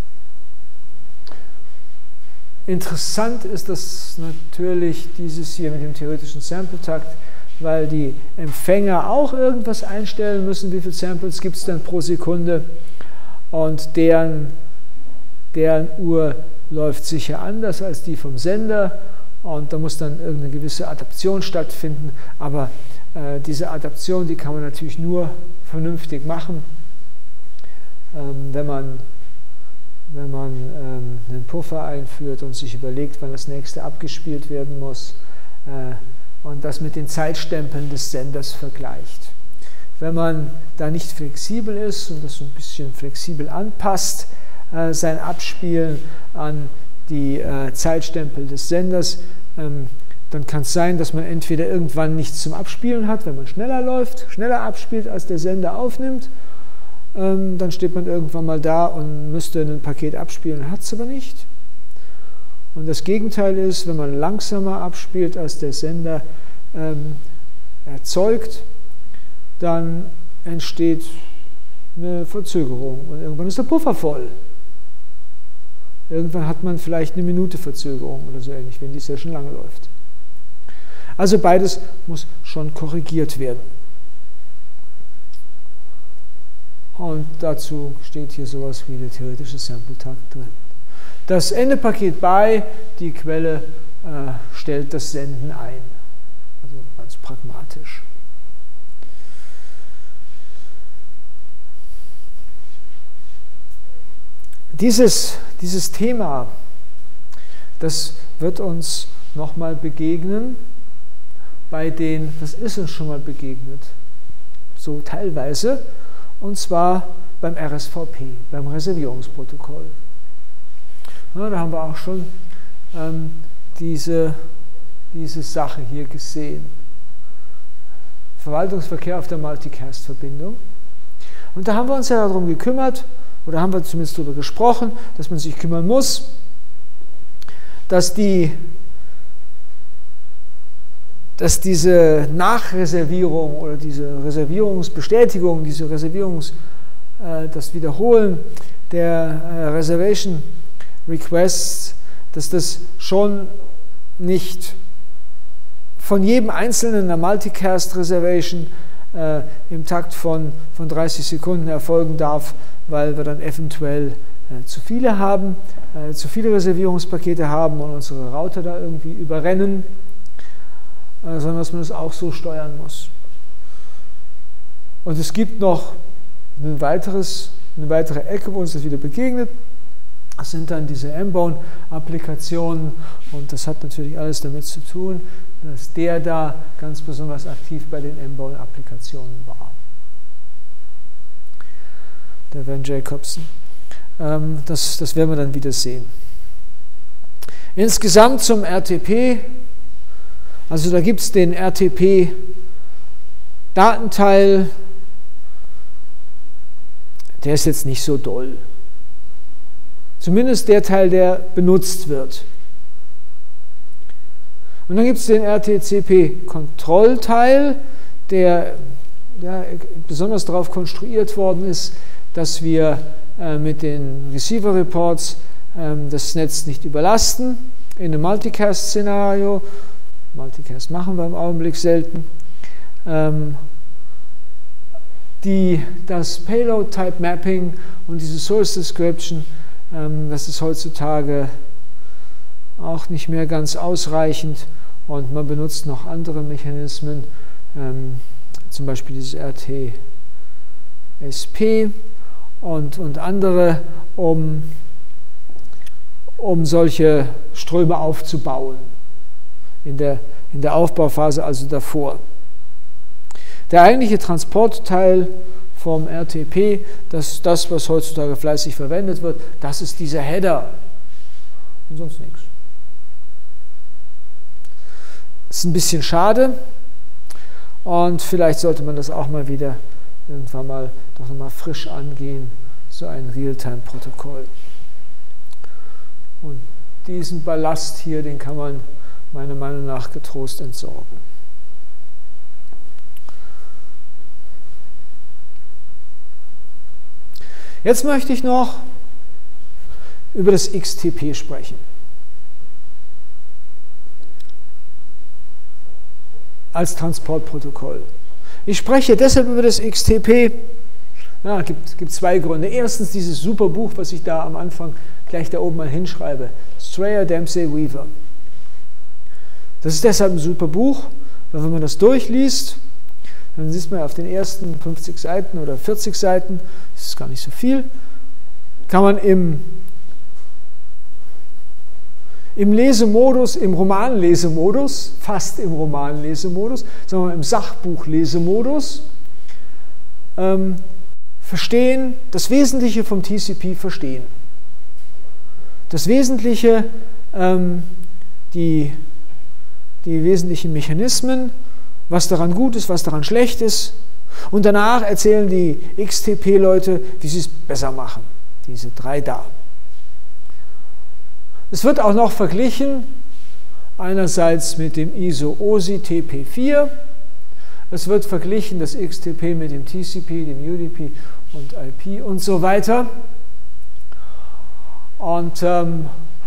Interessant ist das natürlich, dieses hier mit dem theoretischen Sampletakt, weil die Empfänger auch irgendwas einstellen müssen, wie viele Samples gibt es denn pro Sekunde, und deren, deren Uhr läuft sicher anders als die vom Sender, und da muss dann irgendeine gewisse Adaption stattfinden, aber äh, diese Adaption, die kann man natürlich nur vernünftig machen, ähm, wenn man wenn man ähm, einen Puffer einführt und sich überlegt, wann das nächste abgespielt werden muss, äh, und das mit den Zeitstempeln des Senders vergleicht. Wenn man da nicht flexibel ist und das so ein bisschen flexibel anpasst, äh, sein Abspielen an die äh, Zeitstempel des Senders, ähm, dann kann es sein, dass man entweder irgendwann nichts zum Abspielen hat, wenn man schneller läuft, schneller abspielt, als der Sender aufnimmt. Ähm, dann steht man irgendwann mal da und müsste ein Paket abspielen, hat es aber nicht. Und das Gegenteil ist, wenn man langsamer abspielt, als der Sender ähm, erzeugt, dann entsteht eine Verzögerung und irgendwann ist der Puffer voll. Irgendwann hat man vielleicht eine Minute Verzögerung oder so ähnlich, wenn die Session lange läuft. Also beides muss schon korrigiert werden. Und dazu steht hier sowas wie der theoretische Sampletakt drin. Das Endepaket bei, die Quelle äh, stellt das Senden ein. Also ganz pragmatisch. Dieses, dieses Thema, das wird uns nochmal begegnen bei den, das ist uns schon mal begegnet, so teilweise, und zwar beim R S V P, beim Reservierungsprotokoll. Ja, da haben wir auch schon ähm, diese, diese Sache hier gesehen. Verwaltungsverkehr auf der Multicast-Verbindung. Und da haben wir uns ja darum gekümmert, oder haben wir zumindest darüber gesprochen, dass man sich kümmern muss, dass die, dass diese Nachreservierung oder diese Reservierungsbestätigung, diese Reservierungs, äh, das Wiederholen der äh, Reservation Requests, dass das schon nicht von jedem Einzelnen in der Multicast Reservation äh, im Takt von, von dreißig Sekunden erfolgen darf, weil wir dann eventuell äh, zu viele haben, äh, zu viele Reservierungspakete haben und unsere Router da irgendwie überrennen, äh, sondern dass man das auch so steuern muss. Und es gibt noch ein weiteres, eine weitere Ecke, wo uns das wieder begegnet. Das sind dann diese M-Bone-Applikationen und das hat natürlich alles damit zu tun, dass der da ganz besonders aktiv bei den M-Bone-Applikationen war. Der Van Jacobson. Ähm, das, das werden wir dann wieder sehen. Insgesamt zum R T P, also da gibt es den R T P-Datenteil, der ist jetzt nicht so doll. Zumindest der Teil, der benutzt wird. Und dann gibt es den R T C P-Kontrollteil, der ja, besonders darauf konstruiert worden ist, dass wir äh, mit den Receiver-Reports äh, das Netz nicht überlasten in einem Multicast-Szenario. Multicast machen wir im Augenblick selten. Ähm, die, das Payload-Type-Mapping und diese Source Description, das ist heutzutage auch nicht mehr ganz ausreichend und man benutzt noch andere Mechanismen, ähm, zum Beispiel dieses R T S P und, und andere, um, um solche Ströme aufzubauen, in der, in der Aufbauphase, also davor. Der eigentliche Transportteil vom R T P, das, das, was heutzutage fleißig verwendet wird, das ist dieser Header und sonst nichts. Das ist ein bisschen schade und vielleicht sollte man das auch mal wieder irgendwann mal doch nochmal frisch angehen, so ein Realtime-Protokoll. Und diesen Ballast hier, den kann man meiner Meinung nach getrost entsorgen. Jetzt möchte ich noch über das X T P sprechen. Als Transportprotokoll. Ich spreche deshalb über das X T P, ja, es gibt, gibt zwei Gründe. Erstens dieses super Buch, was ich da am Anfang gleich da oben mal hinschreibe, Strayer, Dempsey, Weaver. Das ist deshalb ein super Buch, weil wenn man das durchliest, dann sieht man auf den ersten fünfzig Seiten oder vierzig Seiten, das ist gar nicht so viel, kann man im, im Lesemodus, im Romanlesemodus, fast im Romanlesemodus, sagen wir mal im Sachbuchlesemodus, ähm, verstehen, das Wesentliche vom T C P verstehen. Das Wesentliche, ähm, die, die wesentlichen Mechanismen, was daran gut ist, was daran schlecht ist. Und danach erzählen die X T P-Leute, wie sie es besser machen. Diese drei da. Es wird auch noch verglichen, einerseits mit dem I S O O S I T P vier. Es wird verglichen, das X T P mit dem T C P, dem U D P und I P und so weiter. Und ähm,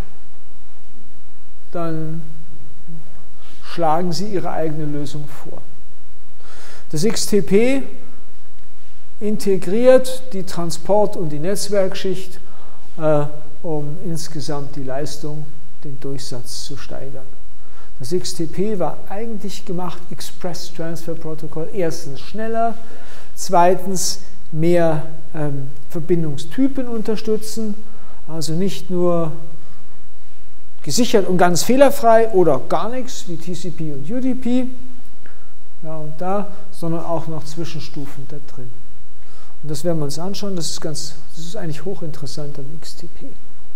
dann schlagen sie ihre eigene Lösung vor. Das X T P integriert die Transport- und die Netzwerkschicht, äh, um insgesamt die Leistung, den Durchsatz zu steigern. Das X T P war eigentlich gemacht, Express Transfer Protocol, erstens schneller, zweitens mehr ähm, Verbindungstypen unterstützen, also nicht nur gesichert und ganz fehlerfrei oder gar nichts wie T C P und U D P, ja, und da, sondern auch noch Zwischenstufen da drin. Und das werden wir uns anschauen, das ist, ganz, das ist eigentlich hochinteressant am X T P.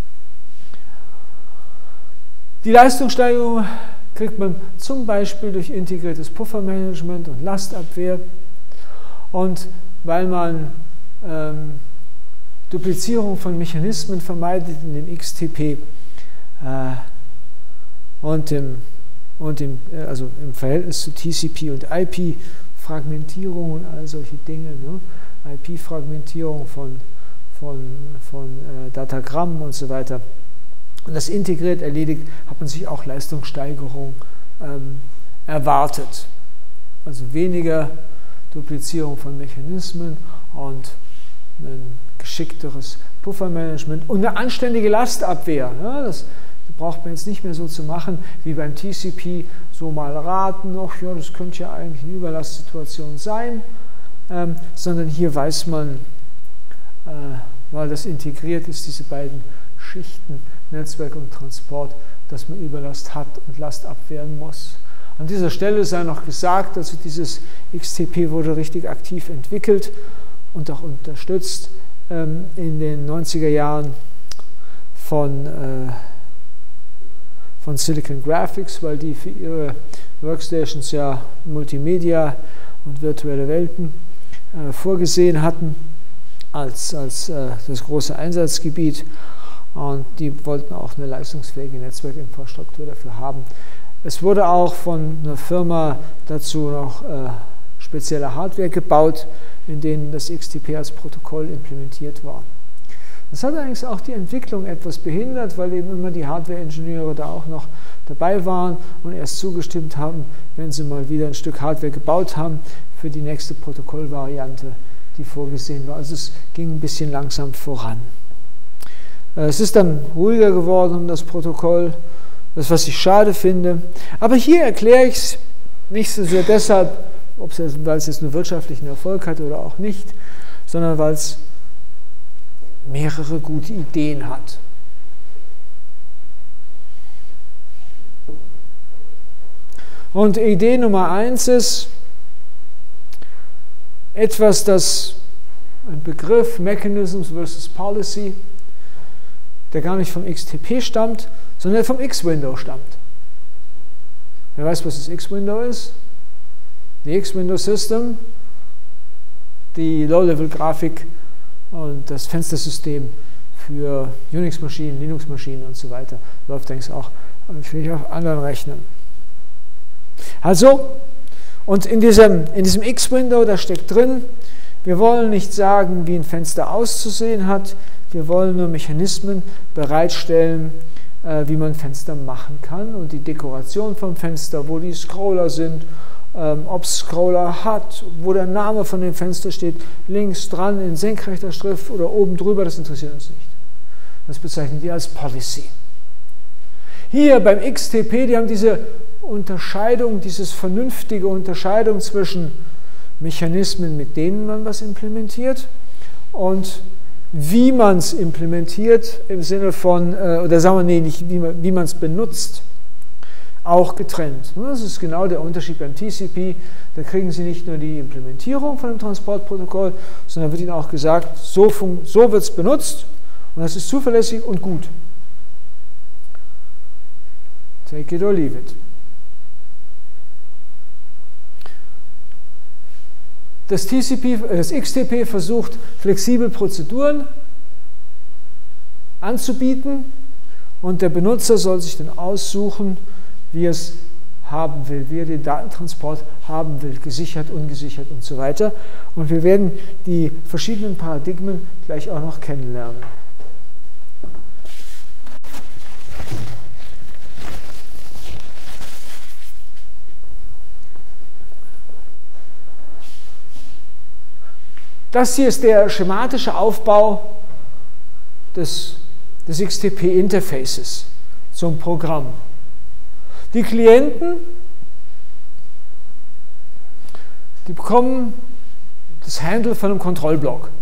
Die Leistungssteigerung kriegt man zum Beispiel durch integriertes Puffermanagement und Lastabwehr. Und weil man ähm, Duplizierung von Mechanismen vermeidet in dem X T P äh, und dem und im, also im Verhältnis zu T C P und I P, Fragmentierung und all solche Dinge, ne? I P-Fragmentierung von, von, von äh, Datagrammen und so weiter. Und das integriert erledigt, hat man sich auch Leistungssteigerung ähm, erwartet. Also weniger Duplizierung von Mechanismen und ein geschickteres Puffermanagement und eine anständige Lastabwehr. Ja, das braucht man jetzt nicht mehr so zu machen wie beim T C P, so mal raten, ach ja, das könnte ja eigentlich eine Überlastsituation sein, ähm, sondern hier weiß man, äh, weil das integriert ist, diese beiden Schichten, Netzwerk und Transport, dass man Überlast hat und Last abwehren muss. An dieser Stelle sei noch gesagt, also dieses X T P wurde richtig aktiv entwickelt und auch unterstützt ähm, in den neunziger Jahren von, äh, von Silicon Graphics, weil die für ihre Workstations ja Multimedia und virtuelle Welten äh, vorgesehen hatten als, als äh, das große Einsatzgebiet, und die wollten auch eine leistungsfähige Netzwerkinfrastruktur dafür haben. Es wurde auch von einer Firma dazu noch äh, spezielle Hardware gebaut, in denen das X T P als Protokoll implementiert war. Das hat allerdings auch die Entwicklung etwas behindert, weil eben immer die Hardware-Ingenieure da auch noch dabei waren und erst zugestimmt haben, wenn sie mal wieder ein Stück Hardware gebaut haben für die nächste Protokollvariante, die vorgesehen war. Also es ging ein bisschen langsam voran. Es ist dann ruhiger geworden um das Protokoll, das, was ich schade finde. Aber hier erkläre ich es nicht so sehr deshalb, weil es jetzt nur wirtschaftlichen Erfolg hatte oder auch nicht, sondern weil es mehrere gute Ideen hat. Und Idee Nummer eins ist etwas, das ein Begriff, Mechanisms versus Policy, der gar nicht vom X T P stammt, sondern vom X-Window stammt. Wer weiß, was das X-Window ist? Die X-Window System, die Low-Level-Grafik und das Fenstersystem für Unix-Maschinen, Linux-Maschinen und so weiter. Läuft eigentlich auch natürlich auf anderen Rechnern. Also, und in diesem, in diesem X-Window, da steckt drin, wir wollen nicht sagen, wie ein Fenster auszusehen hat, wir wollen nur Mechanismen bereitstellen, äh, wie man Fenster machen kann und die Dekoration vom Fenster, wo die Scroller sind, ähm, ob es Scroller hat, wo der Name von dem Fenster steht, links dran in senkrechter Schrift oder oben drüber, das interessiert uns nicht. Das bezeichnen die als Policy. Hier beim X T P, die haben diese Unterscheidung, dieses vernünftige Unterscheidung zwischen Mechanismen, mit denen man was implementiert und wie man es implementiert, im Sinne von, äh, oder sagen wir nee, nicht wie man es benutzt, auch getrennt. Das ist genau der Unterschied beim T C P. Da kriegen Sie nicht nur die Implementierung von dem Transportprotokoll, sondern wird Ihnen auch gesagt, so, so wird es benutzt und das ist zuverlässig und gut. Take it or leave it. Das, T C P, das X T P versucht, flexibel Prozeduren anzubieten und der Benutzer soll sich dann aussuchen, wie er es haben will, wie er den Datentransport haben will, gesichert, ungesichert und so weiter. Und wir werden die verschiedenen Paradigmen gleich auch noch kennenlernen. Das hier ist der schematische Aufbau des, des X T P-Interfaces zum Programm. Die Klienten, die bekommen das Handle von einem Kontrollblock.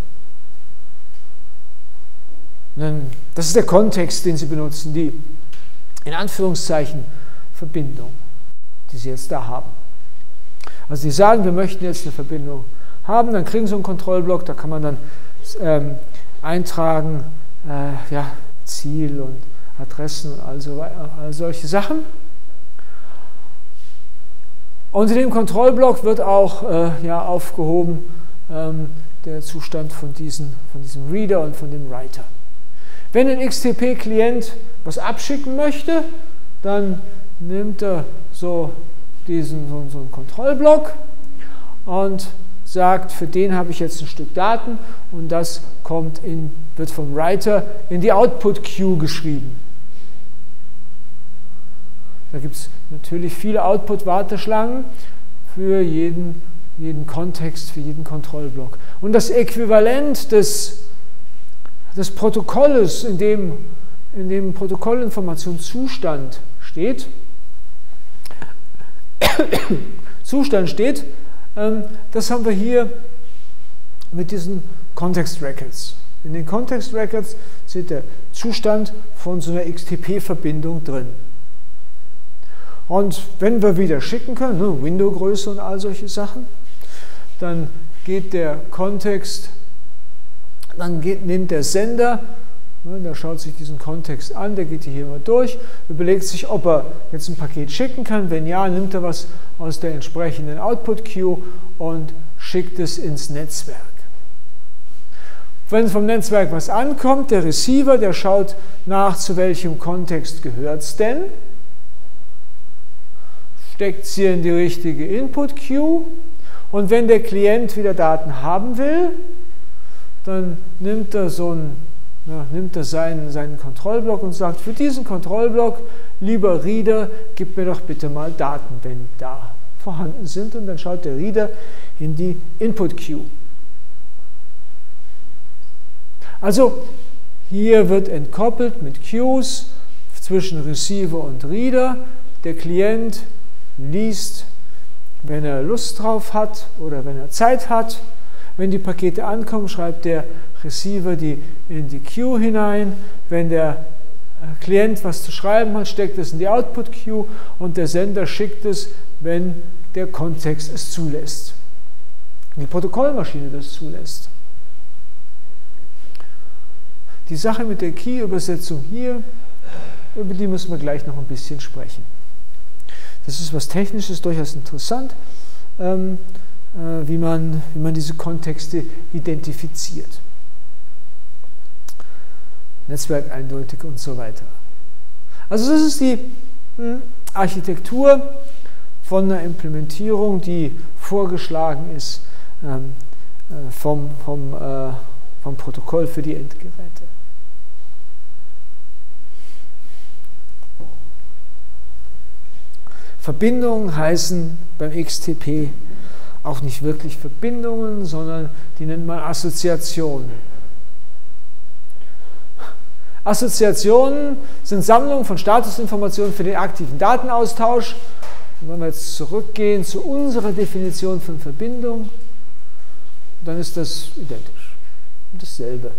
Das ist der Kontext, den sie benutzen, die in Anführungszeichen Verbindung, die sie jetzt da haben. Also sie sagen, wir möchten jetzt eine Verbindung haben, dann kriegen sie einen Kontrollblock, da kann man dann ähm, eintragen, äh, ja, Ziel und Adressen und all, so, all solche Sachen. Unter dem Kontrollblock wird auch äh, ja, aufgehoben ähm, der Zustand von, diesen, von diesem Reader und von dem Writer. Wenn ein X T P-Klient was abschicken möchte, dann nimmt er so diesen so, so einen Kontrollblock und sagt, für den habe ich jetzt ein Stück Daten und das kommt in, wird vom Writer in die Output-Queue geschrieben. Da gibt es natürlich viele Output-Warteschlangen für jeden, jeden Kontext, für jeden Kontrollblock. Und das Äquivalent des, des Protokolles, in dem, in dem Protokollinformation Zustand steht, Zustand steht, ähm, das haben wir hier mit diesen Context Records. In den Context Records steht der Zustand von so einer X T P-Verbindung drin. Und wenn wir wieder schicken können, ne, Window-Größe und all solche Sachen, dann geht der Kontext, dann geht, nimmt der Sender, ne, der schaut sich diesen Kontext an, der geht hier mal durch, überlegt sich, ob er jetzt ein Paket schicken kann. Wenn ja, nimmt er was aus der entsprechenden Output-Queue und schickt es ins Netzwerk. Wenn vom Netzwerk was ankommt, der Receiver, der schaut nach, zu welchem Kontext gehört es denn, steckt es hier in die richtige Input-Queue und wenn der Klient wieder Daten haben will, dann nimmt er, so einen, ja, nimmt er seinen, seinen Kontrollblock und sagt, für diesen Kontrollblock, lieber Reader, gib mir doch bitte mal Daten, wenn da vorhanden sind, und dann schaut der Reader in die Input-Queue. Also hier wird entkoppelt mit Queues zwischen Receiver und Reader. Der Klient liest, wenn er Lust drauf hat oder wenn er Zeit hat. Wenn die Pakete ankommen, schreibt der Receiver die in die Queue hinein. Wenn der Klient was zu schreiben hat, steckt es in die Output-Queue und der Sender schickt es, wenn der Kontext es zulässt. Die Protokollmaschine das zulässt. Die Sache mit der Key-Übersetzung hier, über die müssen wir gleich noch ein bisschen sprechen. Das ist was Technisches, durchaus interessant, ähm, äh, wie man, wie man diese Kontexte identifiziert. Netzwerk eindeutig und so weiter. Also das ist die mh, Architektur von einer Implementierung, die vorgeschlagen ist ähm, äh, vom, vom, äh, vom Protokoll für die Endgeräte. Verbindungen heißen beim X T P auch nicht wirklich Verbindungen, sondern die nennt man Assoziationen. Assoziationen sind Sammlungen von Statusinformationen für den aktiven Datenaustausch. Und wenn wir jetzt zurückgehen zu unserer Definition von Verbindung, dann ist das identisch, dasselbe.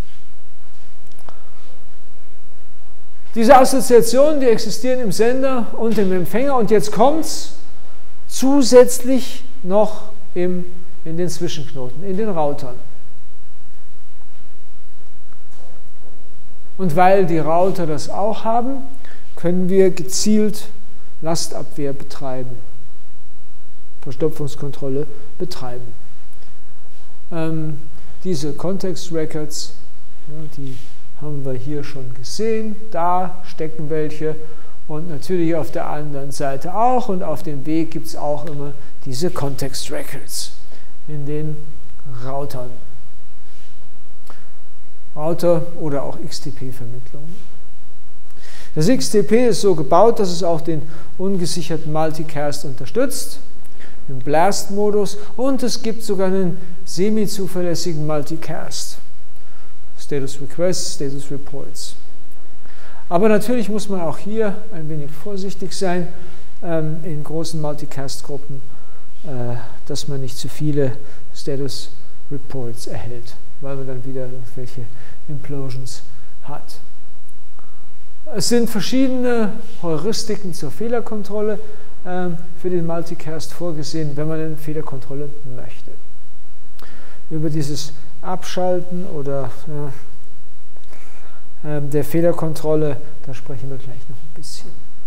Diese Assoziationen, die existieren im Sender und im Empfänger, und jetzt kommt es zusätzlich noch im, in den Zwischenknoten, in den Routern. Und weil die Router das auch haben, können wir gezielt Lastabwehr betreiben, Verstopfungskontrolle betreiben. Ähm, diese Context Records, ja, die haben wir hier schon gesehen, da stecken welche und natürlich auf der anderen Seite auch, und auf dem Weg gibt es auch immer diese Context Records in den Routern. Router oder auch X T P-Vermittlung. Das X T P ist so gebaut, dass es auch den ungesicherten Multicast unterstützt, im Blast-Modus, und es gibt sogar einen semi-zuverlässigen Multicast. Status Requests, Status Reports. Aber natürlich muss man auch hier ein wenig vorsichtig sein ähm, in großen Multicast-Gruppen, äh, dass man nicht zu viele Status Reports erhält, weil man dann wieder irgendwelche Implosions hat. Es sind verschiedene Heuristiken zur Fehlerkontrolle äh, für den Multicast vorgesehen, wenn man eine Fehlerkontrolle möchte. Über dieses Abschalten oder äh, der Fehlerkontrolle, da sprechen wir gleich noch ein bisschen.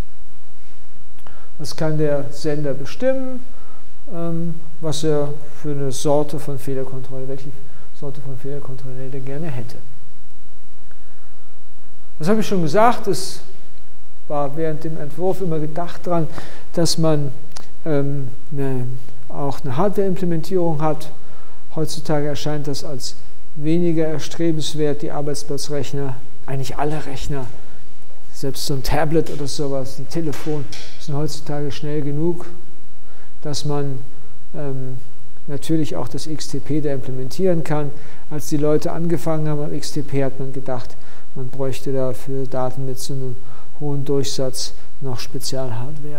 Was kann der Sender bestimmen, ähm, was er für eine Sorte von Fehlerkontrolle, welche Sorte von Fehlerkontrolle er gerne hätte. Das habe ich schon gesagt, es war während dem Entwurf immer gedacht daran, dass man ähm, eine, auch eine Hardware-Implementierung hat. Heutzutage erscheint das als weniger erstrebenswert, die Arbeitsplatzrechner, eigentlich alle Rechner, selbst so ein Tablet oder sowas, ein Telefon, sind heutzutage schnell genug, dass man ähm, natürlich auch das X T P da implementieren kann. Als die Leute angefangen haben am X T P, hat man gedacht, man bräuchte da für Daten mit so einem hohen Durchsatz noch Spezialhardware.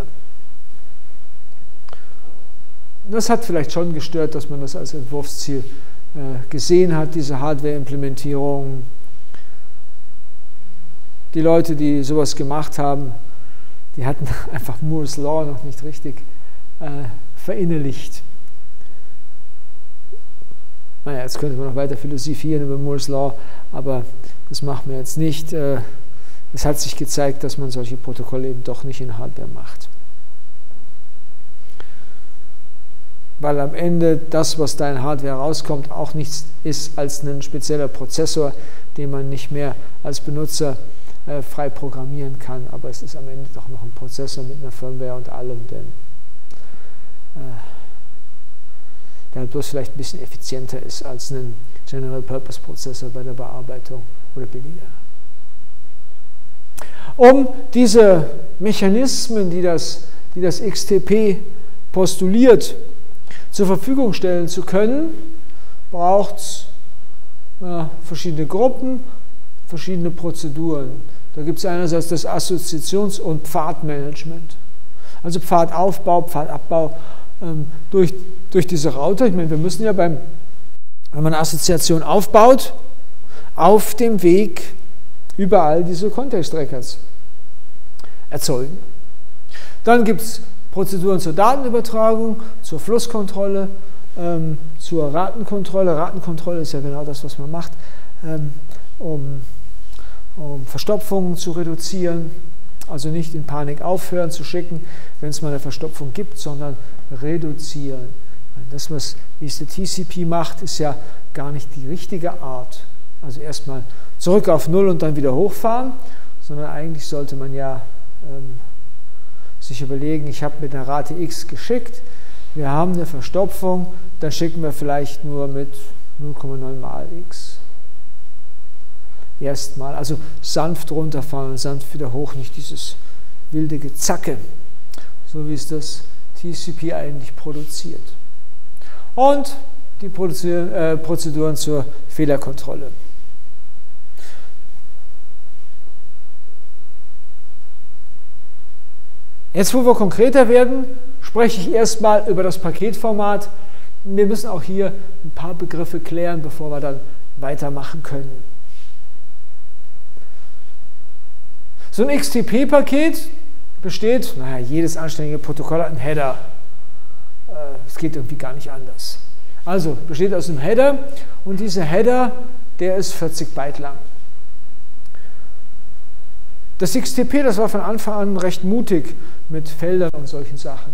Das hat vielleicht schon gestört, dass man das als Entwurfsziel äh, gesehen hat, diese Hardware-Implementierung. Die Leute, die sowas gemacht haben, die hatten einfach Moore's Law noch nicht richtig äh, verinnerlicht. Naja, jetzt könnte man noch weiter philosophieren über Moore's Law, aber das machen wir jetzt nicht. Äh, es hat sich gezeigt, dass man solche Protokolle eben doch nicht in Hardware macht. Weil am Ende das, was da in Hardware rauskommt, auch nichts ist als ein spezieller Prozessor, den man nicht mehr als Benutzer äh, frei programmieren kann. Aber es ist am Ende doch noch ein Prozessor mit einer Firmware und allem, denn äh, der halt bloß vielleicht ein bisschen effizienter ist als ein General-Purpose-Prozessor bei der Bearbeitung oder billiger. Um diese Mechanismen, die das, die das X T P postuliert, zur Verfügung stellen zu können, braucht es äh, verschiedene Gruppen, verschiedene Prozeduren. Da gibt es einerseits das Assoziations- und Pfadmanagement. Also Pfadaufbau, Pfadabbau ähm, durch, durch diese Router. Ich meine, wir müssen ja beim, wenn man eine Assoziation aufbaut, auf dem Weg überall diese Context-Records erzeugen. Dann gibt es Prozeduren zur Datenübertragung, zur Flusskontrolle, ähm, zur Ratenkontrolle. Ratenkontrolle ist ja genau das, was man macht, ähm, um, um Verstopfungen zu reduzieren. Also nicht in Panik aufhören zu schicken, wenn es mal eine Verstopfung gibt, sondern reduzieren. Das, was wie es der T C P macht, ist ja gar nicht die richtige Art. Also erstmal zurück auf Null und dann wieder hochfahren, sondern eigentlich sollte man ja ähm, sich überlegen, ich habe mit einer Rate x geschickt, wir haben eine Verstopfung, dann schicken wir vielleicht nur mit null Komma neun mal x. Erstmal, also sanft runterfahren und sanft wieder hoch, nicht dieses wilde Gezacke, so wie es das T C P eigentlich produziert. Und die Prozeduren zur Fehlerkontrolle. Jetzt, wo wir konkreter werden, spreche ich erstmal über das Paketformat. Wir müssen auch hier ein paar Begriffe klären, bevor wir dann weitermachen können. So ein X T P-Paket besteht, naja, jedes anständige Protokoll hat einen Header. Es geht irgendwie gar nicht anders. Also, besteht aus einem Header und dieser Header, der ist vierzig Byte lang. Das X T P, das war von Anfang an recht mutig mit Feldern und solchen Sachen.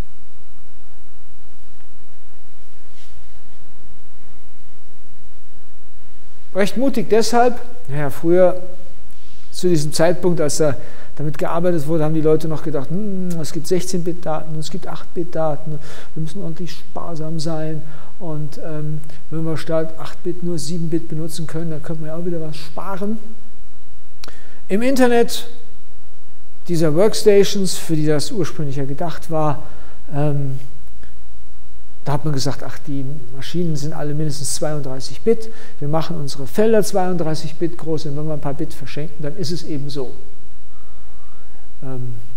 Recht mutig deshalb, naja, früher zu diesem Zeitpunkt, als da damit gearbeitet wurde, haben die Leute noch gedacht, hm, es gibt sechzehn Bit Daten, es gibt acht Bit Daten, wir müssen ordentlich sparsam sein und ähm, wenn wir statt acht Bit nur sieben Bit benutzen können, dann könnte man ja auch wieder was sparen. Im Internet dieser Workstations, für die das ursprünglich ja gedacht war, ähm, da hat man gesagt, ach, die Maschinen sind alle mindestens zweiunddreißig Bit, wir machen unsere Felder zweiunddreißig Bit groß und wenn wir ein paar Bit verschenken, dann ist es eben so. Ähm,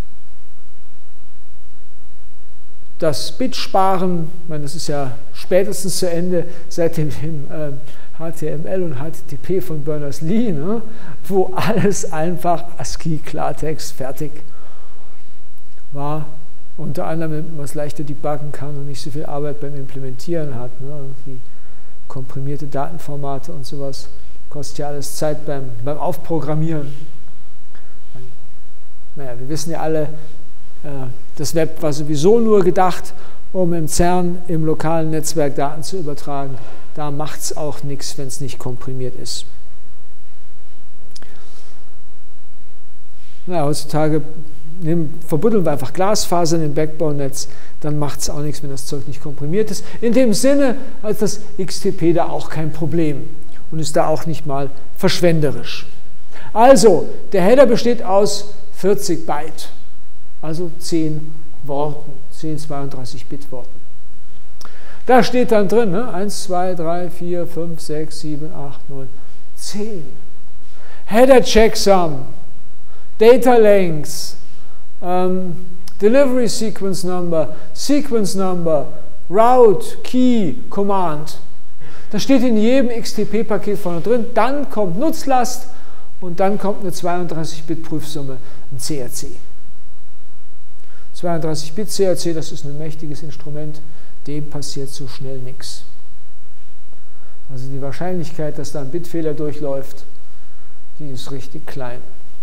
das Bitsparen, ich meine, das ist ja spätestens zu Ende seit dem, dem äh, H T M L und H T T P von Berners-Lee, ne, wo alles einfach ASCII, Klartext, fertig war. Unter anderem, damit man es leichter debuggen kann und nicht so viel Arbeit beim Implementieren hat. Ne, irgendwie komprimierte Datenformate und sowas. Kostet ja alles Zeit beim, beim Aufprogrammieren. Naja, wir wissen ja alle, äh, das Web war sowieso nur gedacht, um im CERN im lokalen Netzwerk Daten zu übertragen. Da macht es auch nichts, wenn es nicht komprimiert ist. Na, heutzutage nehmen, verbuddeln wir einfach Glasfasern im Backbone-Netz, dann macht es auch nichts, wenn das Zeug nicht komprimiert ist. In dem Sinne hat das X T P da auch kein Problem und ist da auch nicht mal verschwenderisch. Also, der Header besteht aus vierzig Byte, also zehn Worten, zehn zweiunddreißig Bit Worten. Da steht dann drin, ne? eins, zwei, drei, vier, fünf, sechs, sieben, acht, neun, zehn. Header Checksum, Data Length, um, Delivery Sequence Number, Sequence Number, Route, Key, Command. Das steht in jedem X T P-Paket vorne drin. Dann kommt Nutzlast und dann kommt eine zweiunddreißig Bit Prüfsumme, ein C R C. zweiunddreißig Bit C R C, das ist ein mächtiges Instrument, dem passiert so schnell nichts. Also die Wahrscheinlichkeit, dass da ein Bitfehler durchläuft, die ist richtig klein.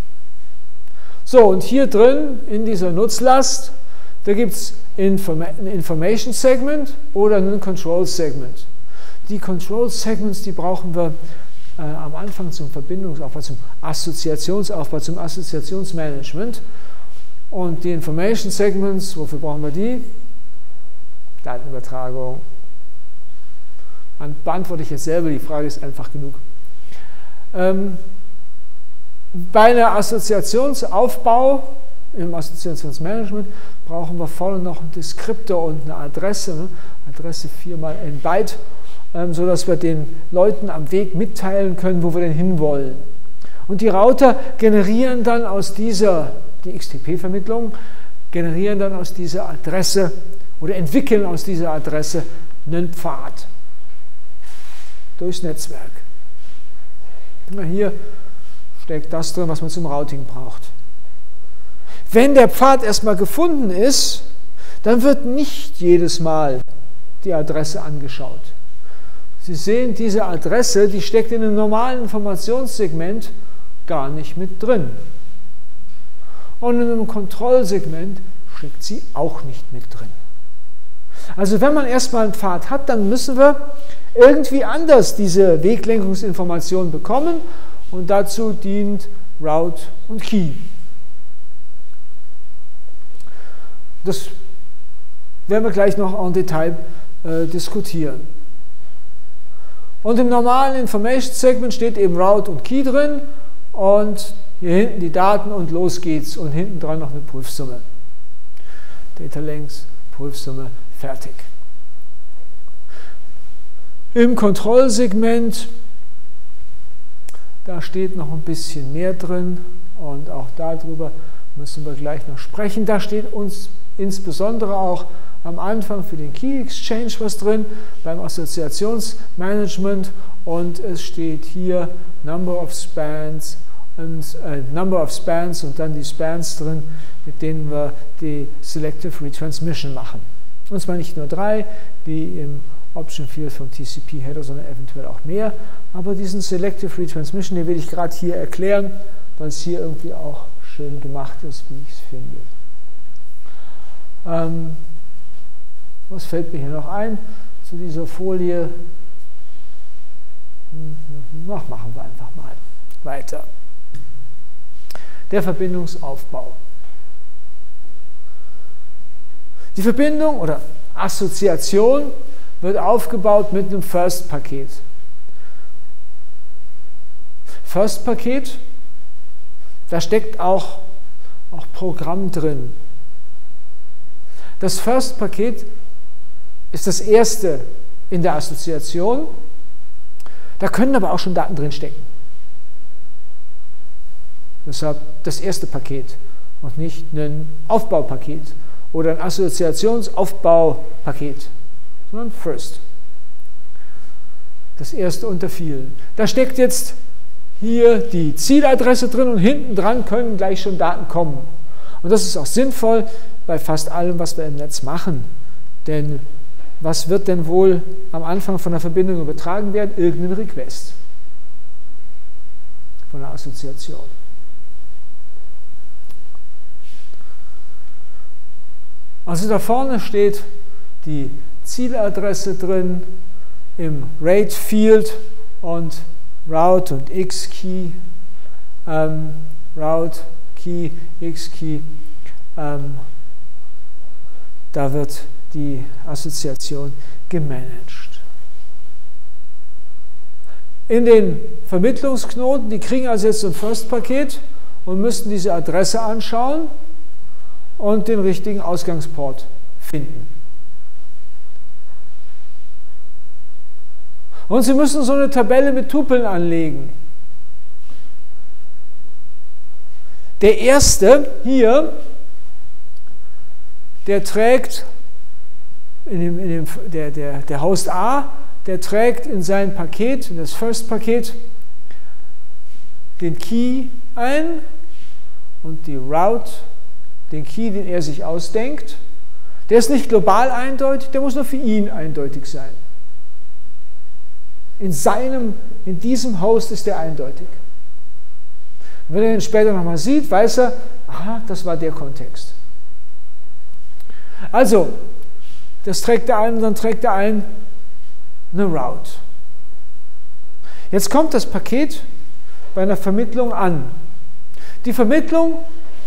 So, und hier drin, in dieser Nutzlast, da gibt es ein Information Segment oder ein Control Segment. Die Control Segments, die brauchen wir äh, am Anfang zum Verbindungsaufbau, zum Assoziationsaufbau, zum Assoziationsmanagement. Und die Information Segments, wofür brauchen wir die? Datenübertragung. Dann beantworte ich jetzt selber, die Frage ist einfach genug. Ähm, bei einer Assoziationsaufbau, im Assoziationsmanagement, brauchen wir vorne noch einen Deskriptor und eine Adresse, ne? Adresse vier mal n Byte, ähm, sodass wir den Leuten am Weg mitteilen können, wo wir denn hinwollen. Und die Router generieren dann aus dieser, die X T P-Vermittlung, generieren dann aus dieser Adresse oder entwickeln aus dieser Adresse einen Pfad durchs Netzwerk. Na, hier steckt das drin, was man zum Routing braucht. Wenn der Pfad erstmal gefunden ist, dann wird nicht jedes Mal die Adresse angeschaut. Sie sehen, diese Adresse, die steckt in einem normalen Informationssegment gar nicht mit drin. Und in einem Kontrollsegment steckt sie auch nicht mit drin. Also wenn man erstmal einen Pfad hat, dann müssen wir irgendwie anders diese Weglenkungsinformation bekommen und dazu dient Route und Key. Das werden wir gleich noch en Detail äh, diskutieren. Und im normalen Information Segment steht eben Route und Key drin und hier hinten die Daten und los geht's und hinten dran noch eine Prüfsumme. Data Length, Prüfsumme, fertig. Im Kontrollsegment, da steht noch ein bisschen mehr drin und auch darüber müssen wir gleich noch sprechen. Da steht uns insbesondere auch am Anfang für den Key Exchange was drin, beim Assoziationsmanagement, und es steht hier Number of Spans und äh, Number of Spans und dann die Spans drin, mit denen wir die Selective Retransmission machen. Und zwar nicht nur drei, wie im Option Field vom T C P-Header, sondern eventuell auch mehr. Aber diesen Selective Retransmission, den will ich gerade hier erklären, weil es hier irgendwie auch schön gemacht ist, wie ich es finde. Ähm, was fällt mir hier noch ein zu dieser Folie? Ach, machen wir einfach mal weiter. Der Verbindungsaufbau. Die Verbindung oder Assoziation wird aufgebaut mit einem First-Paket. First-Paket, da steckt auch, auch Programm drin. Das First-Paket ist das erste in der Assoziation. Da können aber auch schon Daten drin stecken. Deshalb das erste Paket und nicht ein Aufbaupaket oder ein Assoziationsaufbaupaket, sondern First. Das erste unter vielen. Da steckt jetzt hier die Zieladresse drin und hinten dran können gleich schon Daten kommen. Und das ist auch sinnvoll bei fast allem, was wir im Netz machen. Denn was wird denn wohl am Anfang von der Verbindung übertragen werden? Irgendein Request von der Assoziation. Also da vorne steht die Zieladresse drin im Rate Field und Route und X-Key, ähm, Route, Key, X-Key, ähm, da wird die Assoziation gemanagt. In den Vermittlungsknoten, die kriegen also jetzt so ein First-Paket und müssten diese Adresse anschauen und den richtigen Ausgangsport finden. Und sie müssen so eine Tabelle mit Tupeln anlegen. Der erste hier, der trägt, in dem, in dem, der, der, der Host A, der trägt in sein Paket, in das First-Paket, den Key ein und die Route, den Key, den er sich ausdenkt. Der ist nicht global eindeutig, der muss nur für ihn eindeutig sein. In seinem, in diesem Host ist der eindeutig. Und wenn er ihn später nochmal sieht, weiß er, aha, das war der Kontext. Also, das trägt er ein und dann trägt er ein eine Route. Jetzt kommt das Paket bei einer Vermittlung an. Die Vermittlung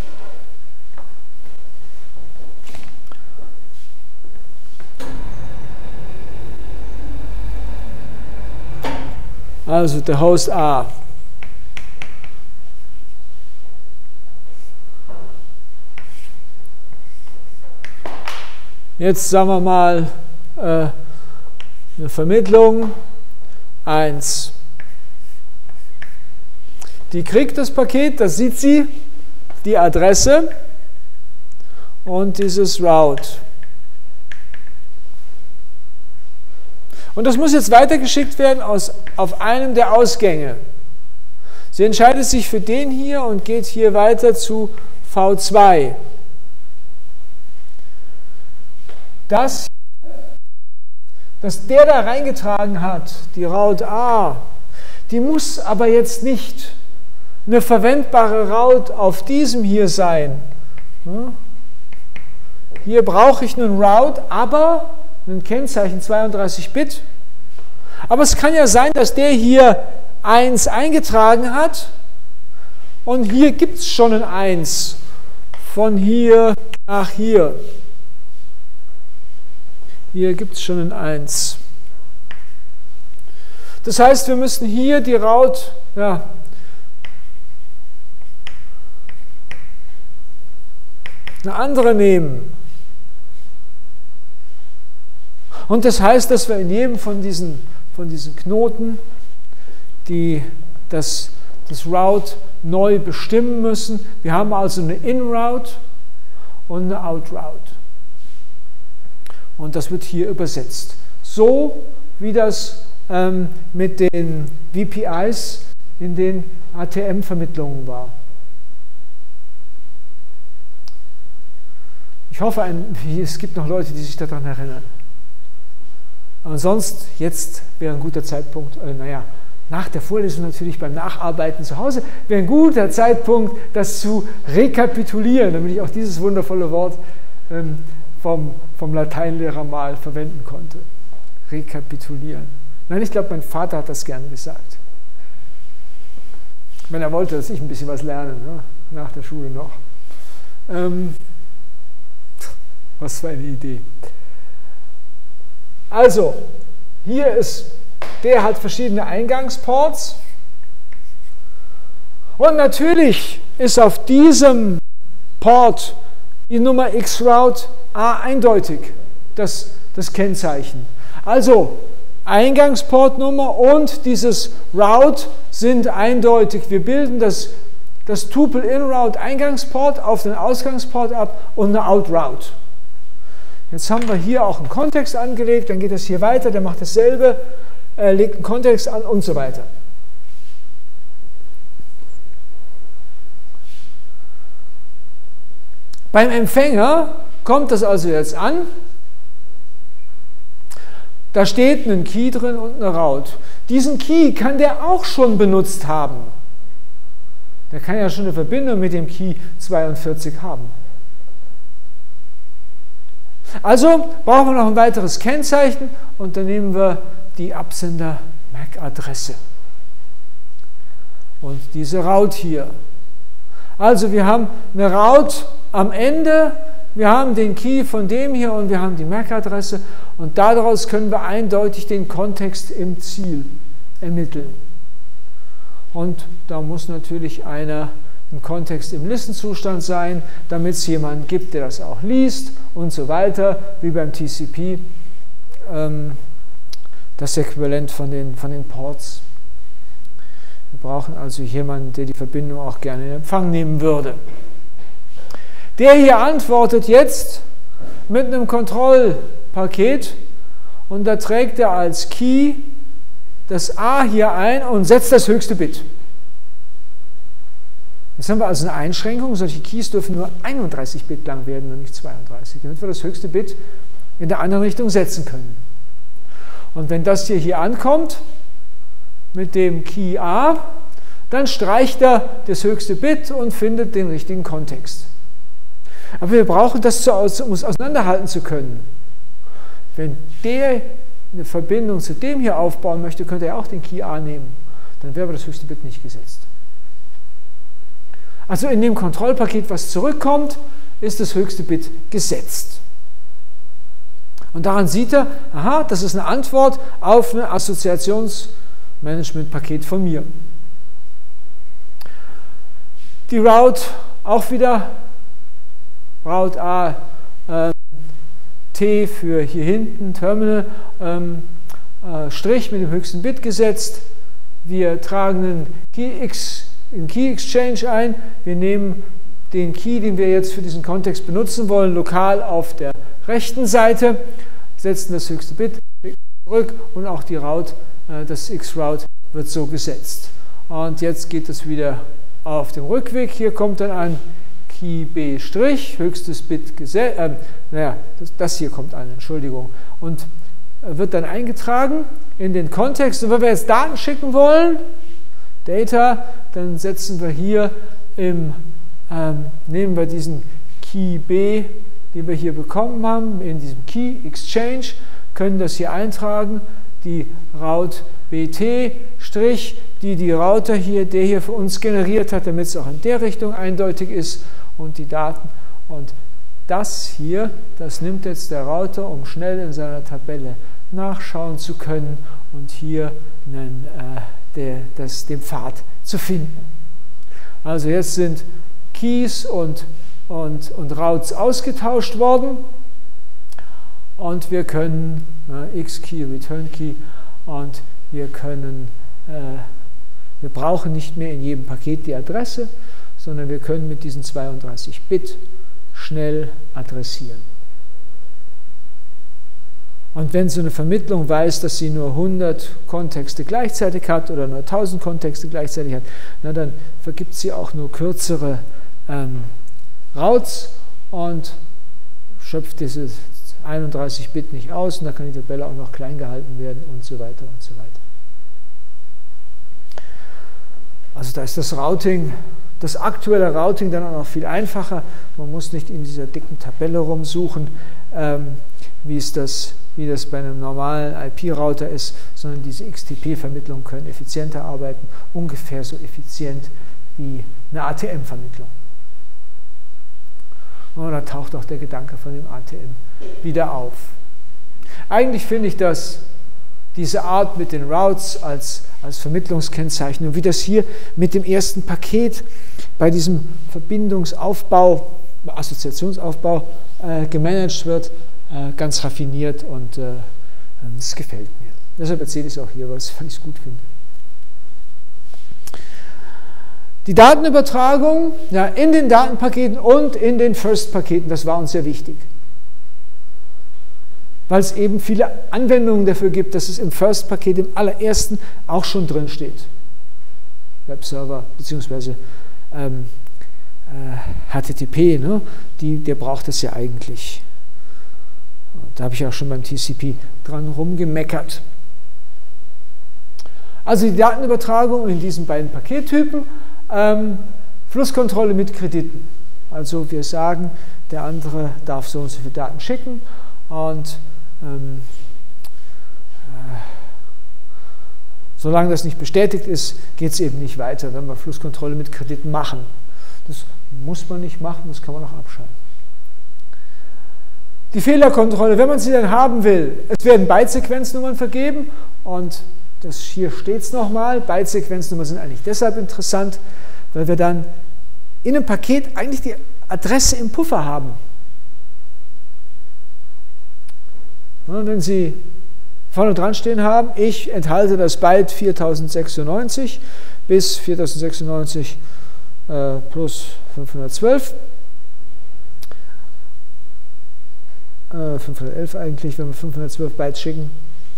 also der Host A. Jetzt sagen wir mal äh, eine Vermittlung eins. Die kriegt das Paket, da sieht sie die Adresse und dieses Route. Und das muss jetzt weitergeschickt werden aus, auf einem der Ausgänge. Sie entscheidet sich für den hier und geht hier weiter zu V zwei. Das, dass der da reingetragen hat, die Route A, die muss aber jetzt nicht eine verwendbare Route auf diesem hier sein. Hier brauche ich einen Route, aber ein Kennzeichen zweiunddreißig Bit. Aber es kann ja sein, dass der hier eins eingetragen hat und hier gibt es schon ein eins von hier nach hier. Hier gibt es schon ein eins. Das heißt, wir müssen hier die Route, ja, eine andere nehmen. Und das heißt, dass wir in jedem von diesen, von diesen Knoten die, das, das Route neu bestimmen müssen. Wir haben also eine In-Route und eine Out-Route. Und das wird hier übersetzt. So wie das ähm, mit den V P Is in den A T M-Vermittlungen war. Ich hoffe, ein, es gibt noch Leute, die sich daran erinnern. Aber sonst, jetzt wäre ein guter Zeitpunkt, äh, naja, nach der Vorlesung natürlich beim Nacharbeiten zu Hause, wäre ein guter Zeitpunkt, das zu rekapitulieren, damit ich auch dieses wundervolle Wort ähm, vom, vom Lateinlehrer mal verwenden konnte. Rekapitulieren. Nein, ich glaube, mein Vater hat das gern gesagt. Wenn er wollte, dass ich ein bisschen was lerne, ne? Nach der Schule noch. Ähm, was für eine Idee. Also, hier ist, der hat verschiedene Eingangsports. Und natürlich ist auf diesem Port die Nummer X-Route A eindeutig, das, das Kennzeichen. Also, Eingangsportnummer und dieses Route sind eindeutig. Wir bilden das, das Tupel In-Route Eingangsport auf den Ausgangsport ab und eine Out-Route. Jetzt haben wir hier auch einen Kontext angelegt, dann geht das hier weiter, der macht dasselbe, äh, legt einen Kontext an und so weiter. Beim Empfänger kommt das also jetzt an. Da steht ein Key drin und eine Route. Diesen Key kann der auch schon benutzt haben. Der kann ja schon eine Verbindung mit dem Key zweiundvierzig haben. Also brauchen wir noch ein weiteres Kennzeichen und dann nehmen wir die Absender-M A C-Adresse. Und diese Route hier. Also wir haben eine Route am Ende, wir haben den Key von dem hier und wir haben die M A C-Adresse und daraus können wir eindeutig den Kontext im Ziel ermitteln. Und da muss natürlich einer ein Kontext im Listen-Zustand sein, damit es jemanden gibt, der das auch liest und so weiter, wie beim T C P, ähm, das Äquivalent von den, von den Ports. Wir brauchen also jemanden, der die Verbindung auch gerne in Empfang nehmen würde. Der hier antwortet jetzt mit einem Kontrollpaket und da trägt er als Key das A hier ein und setzt das höchste Bit. Jetzt haben wir also eine Einschränkung, solche Keys dürfen nur einunddreißig Bit lang werden und nicht zweiunddreißig, damit wir das höchste Bit in der anderen Richtung setzen können. Und wenn das hier, hier ankommt, mit dem Key A, dann streicht er das höchste Bit und findet den richtigen Kontext. Aber wir brauchen das, um es auseinanderhalten zu können. Wenn der eine Verbindung zu dem hier aufbauen möchte, könnte er auch den Key A nehmen. Dann wäre aber das höchste Bit nicht gesetzt. Also in dem Kontrollpaket, was zurückkommt, ist das höchste Bit gesetzt. Und daran sieht er, aha, das ist eine Antwort auf ein Assoziationsmanagement-Paket von mir. Die Route auch wieder, Route A, äh, T für hier hinten, Terminal, ähm, äh, Strich mit dem höchsten Bit gesetzt. Wir tragen einen Key X in Key Exchange ein. Wir nehmen den Key, den wir jetzt für diesen Kontext benutzen wollen, lokal auf der rechten Seite, setzen das höchste Bit zurück und auch die Route, äh, das X-Route wird so gesetzt. Und jetzt geht es wieder auf dem Rückweg. Hier kommt dann ein Key B', höchstes Bit gesetzt, äh, naja, das, das hier kommt an, Entschuldigung, und äh, wird dann eingetragen in den Kontext. Und wenn wir jetzt Daten schicken wollen, Data, dann setzen wir hier im, ähm, nehmen wir diesen Key B, den wir hier bekommen haben, in diesem Key Exchange, können das hier eintragen, die Route B T', die die Router hier, der hier für uns generiert hat, damit es auch in der Richtung eindeutig ist und die Daten. Und das hier, das nimmt jetzt der Router, um schnell in seiner Tabelle nachschauen zu können und hier einen, äh, der, das, den Pfad zu finden. Also jetzt sind Keys und, und, und Routes ausgetauscht worden und wir können äh, X-Key, Return-Key und wir können, äh, wir brauchen nicht mehr in jedem Paket die Adresse, sondern wir können mit diesen zweiunddreißig Bit schnell adressieren. Und wenn so eine Vermittlung weiß, dass sie nur hundert Kontexte gleichzeitig hat oder nur tausend Kontexte gleichzeitig hat, na, dann vergibt sie auch nur kürzere ähm, Routes und schöpft diese einunddreißig Bit nicht aus und da kann die Tabelle auch noch klein gehalten werden und so weiter und so weiter. Also da ist das Routing, das aktuelle Routing dann auch noch viel einfacher. Man muss nicht in dieser dicken Tabelle rumsuchen, ähm, wie es das wie das bei einem normalen I P-Router ist, sondern diese X T P-Vermittlungen können effizienter arbeiten, ungefähr so effizient wie eine A T M-Vermittlung. Und da taucht auch der Gedanke von dem A T M wieder auf. Eigentlich finde ich das, diese Art mit den Routes als, als Vermittlungskennzeichnung, wie das hier mit dem ersten Paket bei diesem Verbindungsaufbau, Assoziationsaufbau äh, gemanagt wird, ganz raffiniert und äh, das gefällt mir. Deshalb erzähle ich es auch hier, weil ich es gut finde. Die Datenübertragung ja, in den Datenpaketen und in den First-Paketen, das war uns sehr wichtig. Weil es eben viele Anwendungen dafür gibt, dass es im First-Paket, im allerersten, auch schon drin steht. Webserver bzw. Ähm, äh, H T T P, ne? Die, der braucht das ja eigentlich. Da habe ich auch schon beim T C P dran rumgemeckert. Also die Datenübertragung in diesen beiden Pakettypen, ähm, Flusskontrolle mit Krediten. Also wir sagen, der andere darf so und so viele Daten schicken und ähm, äh, solange das nicht bestätigt ist, geht es eben nicht weiter, wenn wir Flusskontrolle mit Krediten machen. Das muss man nicht machen, das kann man auch abschalten. Die Fehlerkontrolle, wenn man sie dann haben will, es werden Bytesequenznummern vergeben und das hier steht es nochmal, Bytesequenznummern sind eigentlich deshalb interessant, weil wir dann in einem Paket eigentlich die Adresse im Puffer haben. Und wenn Sie vorne dran stehen haben, ich enthalte das Byte viertausendsechsundneunzig bis viertausendsechsundneunzig äh, plus fünfhundertzwölf, äh, fünfhundertelf eigentlich, wenn wir fünfhundertzwölf Bytes schicken,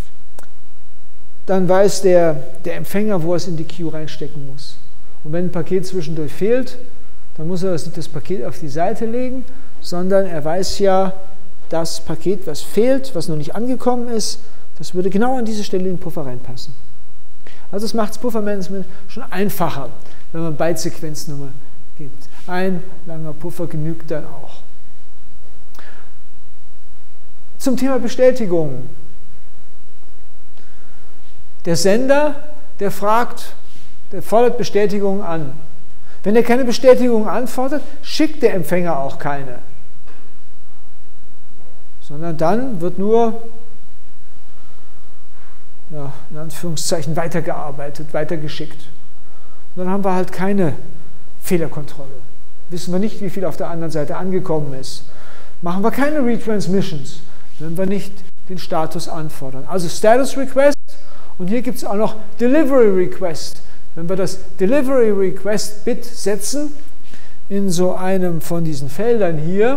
dann weiß der, der Empfänger, wo er es in die Queue reinstecken muss. Und wenn ein Paket zwischendurch fehlt, dann muss er das nicht das Paket auf die Seite legen, sondern er weiß ja, das Paket, was fehlt, was noch nicht angekommen ist, das würde genau an diese Stelle in den Puffer reinpassen. Also das macht das Puffermanagement schon einfacher, wenn man Bytesequenznummer gibt. Ein langer Puffer genügt dann auch. Zum Thema Bestätigung. Der Sender, der fragt, der fordert Bestätigung an. Wenn er keine Bestätigung antwortet, schickt der Empfänger auch keine. Sondern dann wird nur, ja, in Anführungszeichen, weitergearbeitet, weitergeschickt. Und dann haben wir halt keine Fehlerkontrolle. Wissen wir nicht, wie viel auf der anderen Seite angekommen ist. Machen wir keine Retransmissions, wenn wir nicht den Status anfordern. Also Status Request und hier gibt es auch noch Delivery Request. Wenn wir das Delivery Request Bit setzen in so einem von diesen Feldern hier,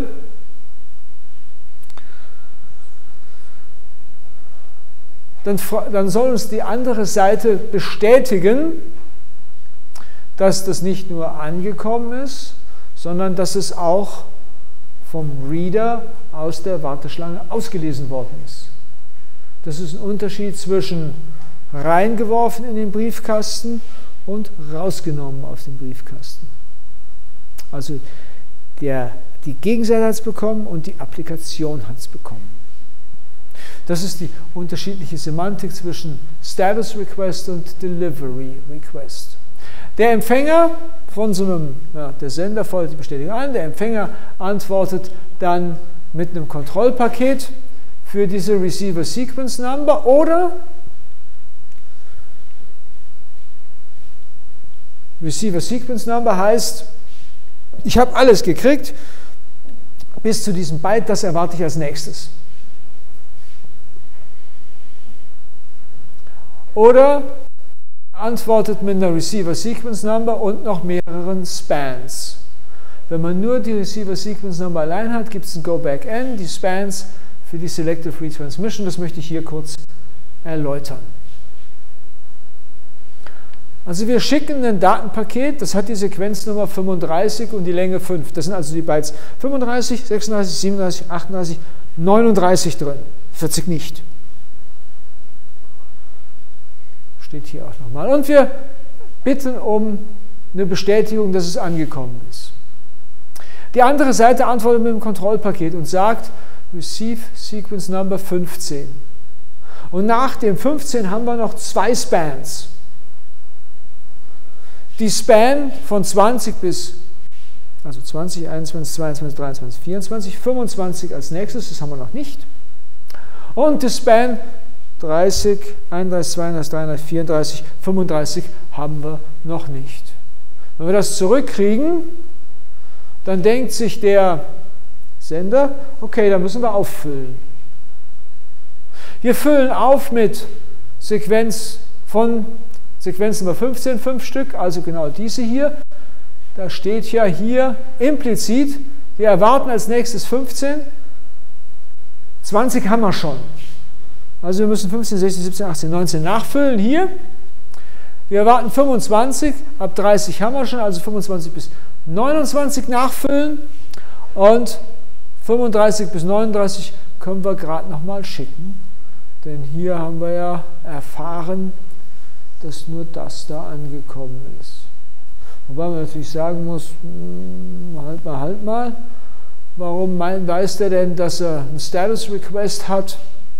Dann, dann soll uns die andere Seite bestätigen, dass das nicht nur angekommen ist, sondern dass es auch vom Reader aus der Warteschlange ausgelesen worden ist. Das ist ein Unterschied zwischen reingeworfen in den Briefkasten und rausgenommen aus dem Briefkasten. Also der, die Gegenseite hat es bekommen und die Applikation hat es bekommen. Das ist die unterschiedliche Semantik zwischen Status Request und Delivery Request. Der Empfänger von so einem, ja, der Sender fordert die Bestätigung an, der Empfänger antwortet dann mit einem Kontrollpaket für diese Receiver Sequence Number oder Receiver Sequence Number heißt, ich habe alles gekriegt bis zu diesem Byte, das erwarte ich als nächstes. Oder antwortet mit einer Receiver Sequence Number und noch mehreren Spans. Wenn man nur die Receiver Sequence Number allein hat, gibt es ein Go Back N, die Spans für die Selective Retransmission. Das möchte ich hier kurz erläutern. Also wir schicken ein Datenpaket, das hat die Sequenznummer fünfunddreißig und die Länge fünf. Das sind also die Bytes fünfunddreißig, sechsunddreißig, siebenunddreißig, achtunddreißig, neununddreißig drin, vierzig nicht. Steht hier auch nochmal. Und wir bitten um eine Bestätigung, dass es angekommen ist. Die andere Seite antwortet mit dem Kontrollpaket und sagt, Receive Sequence Number fünfzehn. Und nach dem fünfzehn haben wir noch zwei Spans. Die Span von zwanzig bis, also zwanzig, einundzwanzig, zweiundzwanzig, dreiundzwanzig, vierundzwanzig, fünfundzwanzig als nächstes, das haben wir noch nicht. Und die Span dreißig, einunddreißig, zweiunddreißig, dreiunddreißig, vierunddreißig, fünfunddreißig haben wir noch nicht. Wenn wir das zurückkriegen, dann denkt sich der Sender, okay, dann müssen wir auffüllen. Wir füllen auf mit Sequenz von Sequenz Nummer fünfzehn, fünf Stück, also genau diese hier. Da steht ja hier implizit, wir erwarten als nächstes fünfzehn, zwanzig haben wir schon. Also wir müssen fünfzehn, sechzehn, siebzehn, achtzehn, neunzehn nachfüllen hier. Wir erwarten fünfundzwanzig, ab dreißig haben wir schon, also fünfundzwanzig bis neunundzwanzig nachfüllen. Und fünfunddreißig bis neununddreißig können wir gerade nochmal schicken. Denn hier haben wir ja erfahren, dass nur das da angekommen ist. Wobei man natürlich sagen muss, halt mal, halt mal, warum weiß der denn, dass er einen Status Request hat?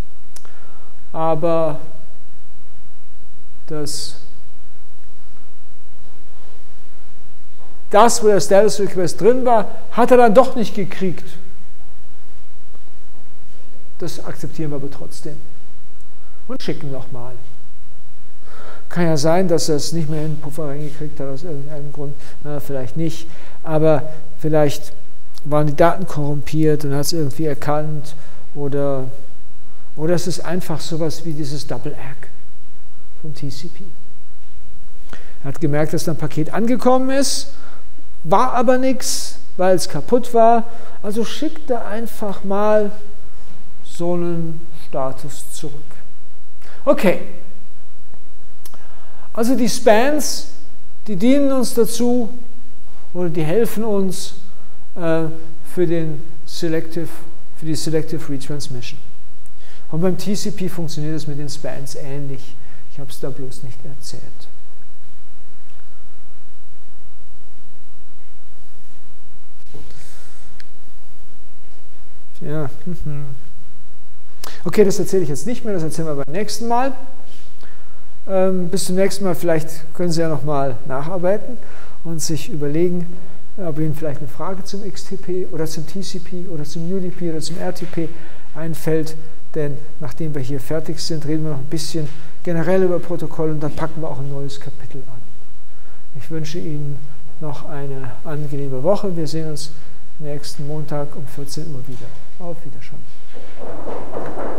Aber das das, wo der Status Request drin war, hat er dann doch nicht gekriegt. Das akzeptieren wir aber trotzdem. Und schicken nochmal. Kann ja sein, dass er es nicht mehr in den Puffer reingekriegt hat, aus irgendeinem Grund. Na, vielleicht nicht. Aber vielleicht waren die Daten korrumpiert und hat es irgendwie erkannt. Oder, oder es ist einfach sowas wie dieses Double Egg vom T C P. Er hat gemerkt, dass da ein Paket angekommen ist, war aber nichts, weil es kaputt war. Also schickt er einfach mal so einen Status zurück. Okay. Also die Spans, die dienen uns dazu oder die helfen uns äh, für, den Selective, für die Selective Retransmission. Und beim T C P funktioniert das mit den Spans ähnlich. Ich habe es da bloß nicht erzählt. Ja. Okay, das erzähle ich jetzt nicht mehr, das erzählen wir beim nächsten Mal. Ähm, bis zum nächsten Mal, vielleicht können Sie ja nochmal nacharbeiten und sich überlegen, ob Ihnen vielleicht eine Frage zum X T P oder zum T C P oder zum U D P oder zum R T P einfällt. Denn nachdem wir hier fertig sind, reden wir noch ein bisschen generell über Protokoll und dann packen wir auch ein neues Kapitel an. Ich wünsche Ihnen noch eine angenehme Woche. Wir sehen uns nächsten Montag um vierzehn Uhr wieder. Auf Wiedersehen.